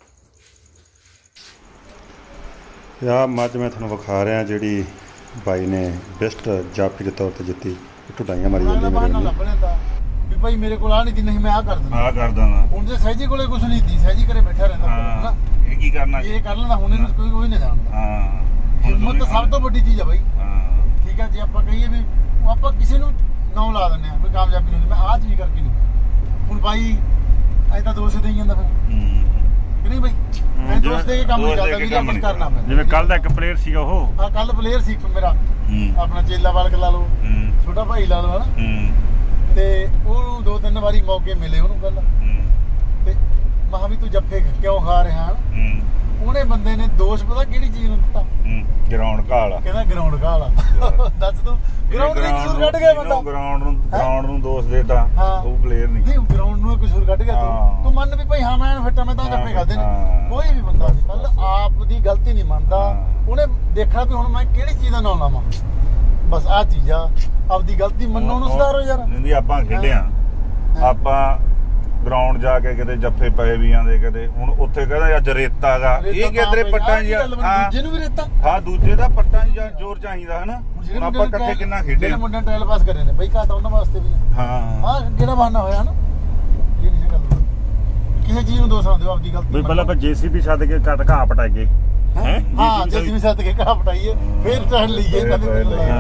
ਆਹ ਮੱਝ ਮੈਂ ਤੁਹਾਨੂੰ ਵਿਖਾ ਰਿਹਾ ਜਿਹੜੀ ਬਾਈ ਨੇ ਬੈਸਟ ਜਾਫੀ ਦੇ ਤੌਰ ਤੇ ਜਿੱਤੀ ਢੁੱਡਾਈਆਂ ਮਾਰੀ ਜਾਂਦੀ ਮੇਰੇ ਨਾਲ ਵੀ ਭਾਈ ਮੇਰੇ ਕੋਲ ਆ ਨਹੀਂ ਦੀ, ਨਹੀਂ ਮੈਂ ਆ ਕਰ ਦਿੰਦਾ ਹੁਣ ਜੇ ਸਹਿਜੀ ਕੋਲੇ ਕੁਝ ਨਹੀਂ ਦੀ, ਸਹਿਜੀ ਘਰੇ ਬੈਠਾ ਰਹਿੰਦਾ ਇਹ ਕੀ ਕਰਨਾ, ਇਹ ਕਰ ਲੈਂਦਾ ਹੁਣ ਇਹਨੂੰ ਕੋਈ ਨਹੀਂ ਜਾਣਦਾ। ਹਿੰਮਤ ਤਾਂ ਸਭ ਤੋਂ ਵੱਡੀ ਚੀਜ਼ ਆ ਬਾਈ। ਠੀਕ ਆ, ਜੇ ਆਪਾਂ ਕਹੀਏ ਵੀ ਉਹ ਆਪਾਂ ਕਿਸੇ ਨੂੰ ਨਾਂ ਲਾ ਦਿੰਦੇ ਆ ਵੀ ਕਾਮਯਾਬੀ ਨਹੀਂ, ਮੈਂ ਆਹ ਚੀਜ਼ ਕਰਕੇ ਨਹੀਂ। ਹੁਣ ਬਾਈ ਐ ਤਾਂ ਦੋਸ਼ ਦੇਈ ਜਾਂਦਾ ਫਿਰ ਕਿ ਨਹੀਂ ਬਾਈ, ਮੈਂ ਦੋਸ਼ ਦੇ ਕੇ ਕੰਮ ਨਹੀਂ ਚੱਲਦਾ, ਵੀਰੇ ਕੁਝ ਕਰਨਾ ਪੈਂਦਾ। ਜਿਵੇਂ ਕੱਲ ਦਾ ਇੱਕ ਪਲੇਅਰ ਸੀਗਾ ਉਹ, ਹਾਂ ਕੱਲ ਪਲੇਅਰ ਸੀ ਮੇਰਾ ਆਪਣਾ ਚੇਲਾ ਵਾਲਕ ਲਾ ਲਓ, ਛੋਟਾ ਭਾਈ ਲਾ ਲਓ ਹਨਾ, ਤੇ ਉਹਨੂੰ 2-3 ਵਾਰੀ ਮੌਕੇ ਮਿਲੇ ਉਹਨੂੰ ਪਹਿਲਾਂ, ਤੇ ਮਹਾਂ ਵੀ ਤੂੰ ਜੱਫੇ ਕਿਉਂ ਖਾ ਰਿਹਾ, ਉਹਨੇ ਬੰਦੇ ਨੇ ਦੋਸ਼ ਪਤਾ ਕਿਹੜੀ ਚੀਜ਼ ਨੂੰ ਦਿੱਤਾ, ਗਰਾਊਂਡ ਘਾਲ, ਕਹਿੰਦਾ ਗਰਾਊਂਡ ਘਾਲ ਦੱਸ ਤੂੰ ਗਰਾਊਂਡ ਦੇ ਕਸੂਰ ਕੱਢ ਗਿਆ ਬੰਦਾ, ਗਰਾਊਂਡ ਨੂੰ ਦੋਸ਼ ਦੇਤਾ ਉਹ ਪਲੇਅਰ ਨਹੀਂ ਗਰਾਊਂਡ ਨੂੰ ਕਸੂਰ ਕੱਢ ਗਿਆ ਤੂੰ ਮੰਨ ਵੀ ਭਾਈ ਹਾਂ ਮੈਂ ਫਿੱਟਾ, ਮੈਂ ਤਾਂ ਜੱਫੇ ਖਾਦੇ ਨੇ। ਕੋਈ ਵੀ ਬੰਦਾ ਅੱਜ ਕੱਲ ਆਪ ਦੀ ਗਲਤੀ ਨਹੀਂ ਮੰਨਦਾ, ਉਹਨੇ ਦੇਖਣਾ ਵੀ ਹੁਣ ਮੈਂ ਕਿਹੜੀ ਚੀਜ਼ ਦਾ ਨਾਂ ਲਾਵਾਂ, ਬਸ ਆਹ ਚੀਜ਼ ਆ, ਆਪਦੀ ਗਲਤੀ ਮੰਨੋ ਨੂੰ ਸੁਧਾਰੋ ਯਾਰ। ਨਹੀਂ ਆਪਾਂ ਖੇਡਿਆ, ਆਪਾਂ ਗਰਾਊਂਡ ਜਾ ਕੇ ਕਿਤੇ ਜੱਫੇ ਪਏ ਵੀ ਆਂਦੇ ਕਿਤੇ, ਹੁਣ ਉੱਥੇ ਕਹਿੰਦਾ ਅੱਜ ਰੇਤਾ ਗਾ, ਇਹ ਕਿਧਰੇ ਪੱਟਾਂ ਜੀ ਦੂਜੇ ਨੂੰ ਵੀ ਰੇਤਾ, ਹਾਂ ਦੂਜੇ ਦਾ ਪੱਟਾਂ ਜੀ ਜ਼ੋਰ ਚਾਹੀਦਾ ਹਨਾ। ਹੁਣ ਆਪਾਂ ਇਕੱਠੇ ਕਿੰਨਾ ਖੇਡੇ ਆ, ਮੁੰਡੇ ਟ੍ਰਾਇਲ ਪਾਸ ਕਰੇ ਨੇ ਬਈ, ਘਾਟਾ ਉਹਨਾਂ ਵਾਸਤੇ ਵੀ ਹਾਂ ਆਹ ਕਿਹੜਾ ਬਹਾਨਾ ਹੋਇਆ ਹਨਾ। ਇਹ ਨਹੀਂ ਗੱਲ ਕਿਸੇ ਚੀਜ਼ ਨੂੰ ਦੋਸ਼ ਨਾ ਦਿਓ, ਆਪਦੀ ਗਲਤੀ ਵੀ ਪਹਿਲਾਂ ਆਪਾਂ ਜੇਸੀਬੀ ਛੱਡ ਕੇ ਕੱਟ ਘਾਹ ਪਟਾਈਏ, ਹਾਂ ਜੇਸੀਬੀ ਛੱਡ ਕੇ ਘਾਹ ਪਟਾਈਏ, ਫੇਰ ਟ੍ਰਾਇਲ ਲਈਏ ਕਦੇ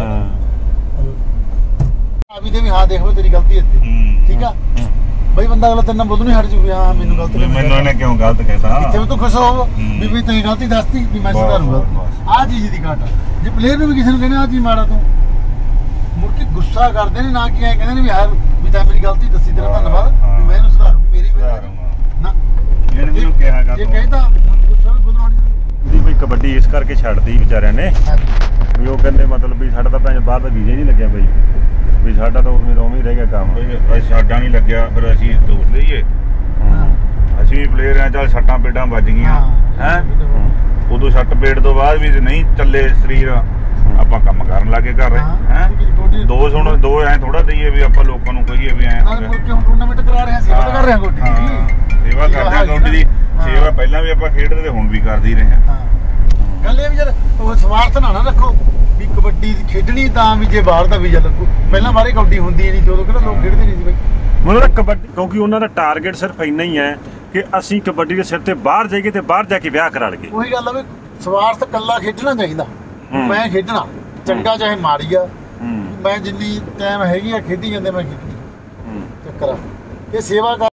ਅਭੀ ਤੇ ਵੀ ਹਾਂ ਦੇਖੋ ਤੇਰੀ ਗਲਤੀ ਇੱਥੇ, ਠੀਕ ਆ ਬਈ ਬੰਦਾ ਅਗਲਾ ਤੇਰੇ ਨਾਲ ਬੋਲ ਨਹੀਂ ਹਟ ਜੂ ਵੀ ਹਾਂ ਮੈਨੂੰ ਗਲਤ, ਮੈਨੂੰ ਇਹਨੇ ਕਿਉਂ ਗਲਤ ਕਹਿਤਾ, ਇੱਥੇ ਤੂੰ ਖੁਸ਼ ਹੋ ਵੀ ਤੇਰੀ ਗਲਤੀ ਦੱਸਤੀ ਵੀ ਮੈਂ ਸੁਧਾਰੂਗਾ। ਆਹ ਚੀਜ਼ ਦੀ ਘਾਟ, ਜੇ ਪਲੇਅਰ ਨੂੰ ਵੀ ਕਿਸੇ ਨੂੰ ਕਹਿੰਦੇ ਆਹ ਚੀਜ਼ ਮਾੜਾ ਤੂੰ ਮੁੜ ਕੇ ਗੁੱਸਾ ਕਰਦੇ ਨੇ, ਨਾ ਕਿ ਐ ਕਹਿੰਦੇ ਨੇ ਵੀ ਯਾਰ ਵੀ ਤਾਂ ਮੇਰੀ ਗਲਤੀ ਦੱਸੀ, ਤੇਰਾ ਧੰਨਵਾਦ ਵੀ ਮੈਂ ਇਹਨੂੰ ਸੁਧਾਰੂ, ਮੇਰੀ ਨਾ ਇਹਨੇ ਮੈਨੂੰ ਕਿਹਾ ਗਾ ਇਹ ਕਹਿੰਦਾ ਗੁੱਸਾ ਵੀ ਬਦਲਣ ਦੀ ਬਈ ਕਬੱਡੀ ਇਸ ਕਰਕੇ ਛੱਡਦੀ ਵਿਚਾਰਿਆਂ ਨੇ ਵੀ ਉਹ ਕਹਿੰਦੇ ਮਤਲਬ ਵੀ ਸਾਡਾ ਤਾਂ ਭੈਣ ਬਾਹਰ ਦਾ ਵੀਜ਼ਾ ਨਹੀਂ ਲੱਗਿਆ ਬਈ, ਵੀ ਸਾਡਾ ਤਾਂ ਉਵੇਂ ਹੀ ਰਹਿ ਗਿਆ ਕੰਮ, ਸਾਡਾ ਨਹੀਂ ਲੱਗਿਆ ਫਿਰ ਅਸੀਂ ਦੋਸ਼ ਲਈਏ, ਅਸੀਂ ਵੀ ਪਲੇਅਰ ਆ, ਚੱਲ ਸੱਟਾਂ ਪੇਡਾਂ ਵੱਜ ਗਈਆਂ ਹੈ, ਉਦੋਂ ਸੱਟ ਪੇੜ ਤੋਂ ਬਾਅਦ ਵੀ ਨਹੀਂ ਚੱਲੇ ਸਰੀਰ, ਆਪਾਂ ਕੰਮ ਕਰਨ ਲੱਗੇ ਕਰ ਰਹੇ ਹੈ, ਦੋਸ਼ ਹੁਣ ਦੋ ਐ ਥੋੜਾ ਦਈਏ ਵੀ ਆਪਾਂ ਲੋਕਾਂ ਨੂੰ ਕਹੀਏ ਵੀ ਐ ਟੂਰਨਾਮੈਂਟ ਕਰਾ ਰਹੇ ਹਾਂ, ਸੇਵਾ ਤਾਂ ਕਰ ਰਹੇ ਹਾਂ ਗੋਡੀ ਦੀ, ਸੇਵਾ ਕਰਦੇ ਹਾਂ ਗੋਡੀ ਦੀ ਸੇਵਾ, ਪਹਿਲਾਂ ਵੀ ਆਪਾਂ ਖੇਡਦੇ ਤੇ ਹੁਣ ਵੀ ਕਰਦੇ ਹੀ ਰਹੇ ਹਾਂ। ਗੱਲ ਇਹ ਵੀ ਯਾਰ ਉਹ ਸਵਾਰਥ ਨਾ ਰੱਖੋ ਵੀ ਕਬੱਡੀ ਖੇਡਣੀ ਤਾਂ ਵੀ ਜੇ ਬਾਹਰ ਦਾ ਵੀਜ਼ਾ ਲੱਗੂ, ਪਹਿਲਾਂ ਬਾਹਰੇ ਕਬੱਡੀ ਹੁੰਦੀ ਨਹੀਂ, ਜਦੋਂ ਕਿਹੜਾ ਲੋਕ ਖੇਡਦੇ ਨਹੀਂ ਸੀ ਬਾਈ। ਮੈਨੂੰ ਤਾਂ ਕਬੱਡੀ ਕਿਉਂਕਿ ਉਹਨਾਂ ਦਾ ਟਾਰਗੇਟ ਸਿਰਫ ਇੰਨਾ ਹੀ ਹੈ ਕਿ ਅਸੀਂ ਕਬੱਡੀ ਦੇ ਸਿਰ ਤੇ ਬਾਹਰ ਜਾਈਏ ਤੇ ਬਾਹਰ ਜਾ ਕੇ ਵਿਆਹ ਕਰਾ ਲਈਏ। ਉਹੀ ਗੱਲ ਆ ਵੀ ਸਵਾਰਥ ਕੱਲਾ ਖੇਡਣਾ ਚਾਹੀਦਾ, ਮੈਂ ਖੇਡਣਾ ਚੰਗਾ ਚਾਹੇ ਮਾੜੀ ਆ, ਮੈਂ ਜਿੰਨੀ ਟਾਈਮ ਹੈਗੀ ਆ ਖੇਡੀ ਜਾਂਦੇ ਮੈਂ ਖੇਡੀ ਚੱਕਰ ਆ ਇਹ ਸੇਵਾ ਕਰ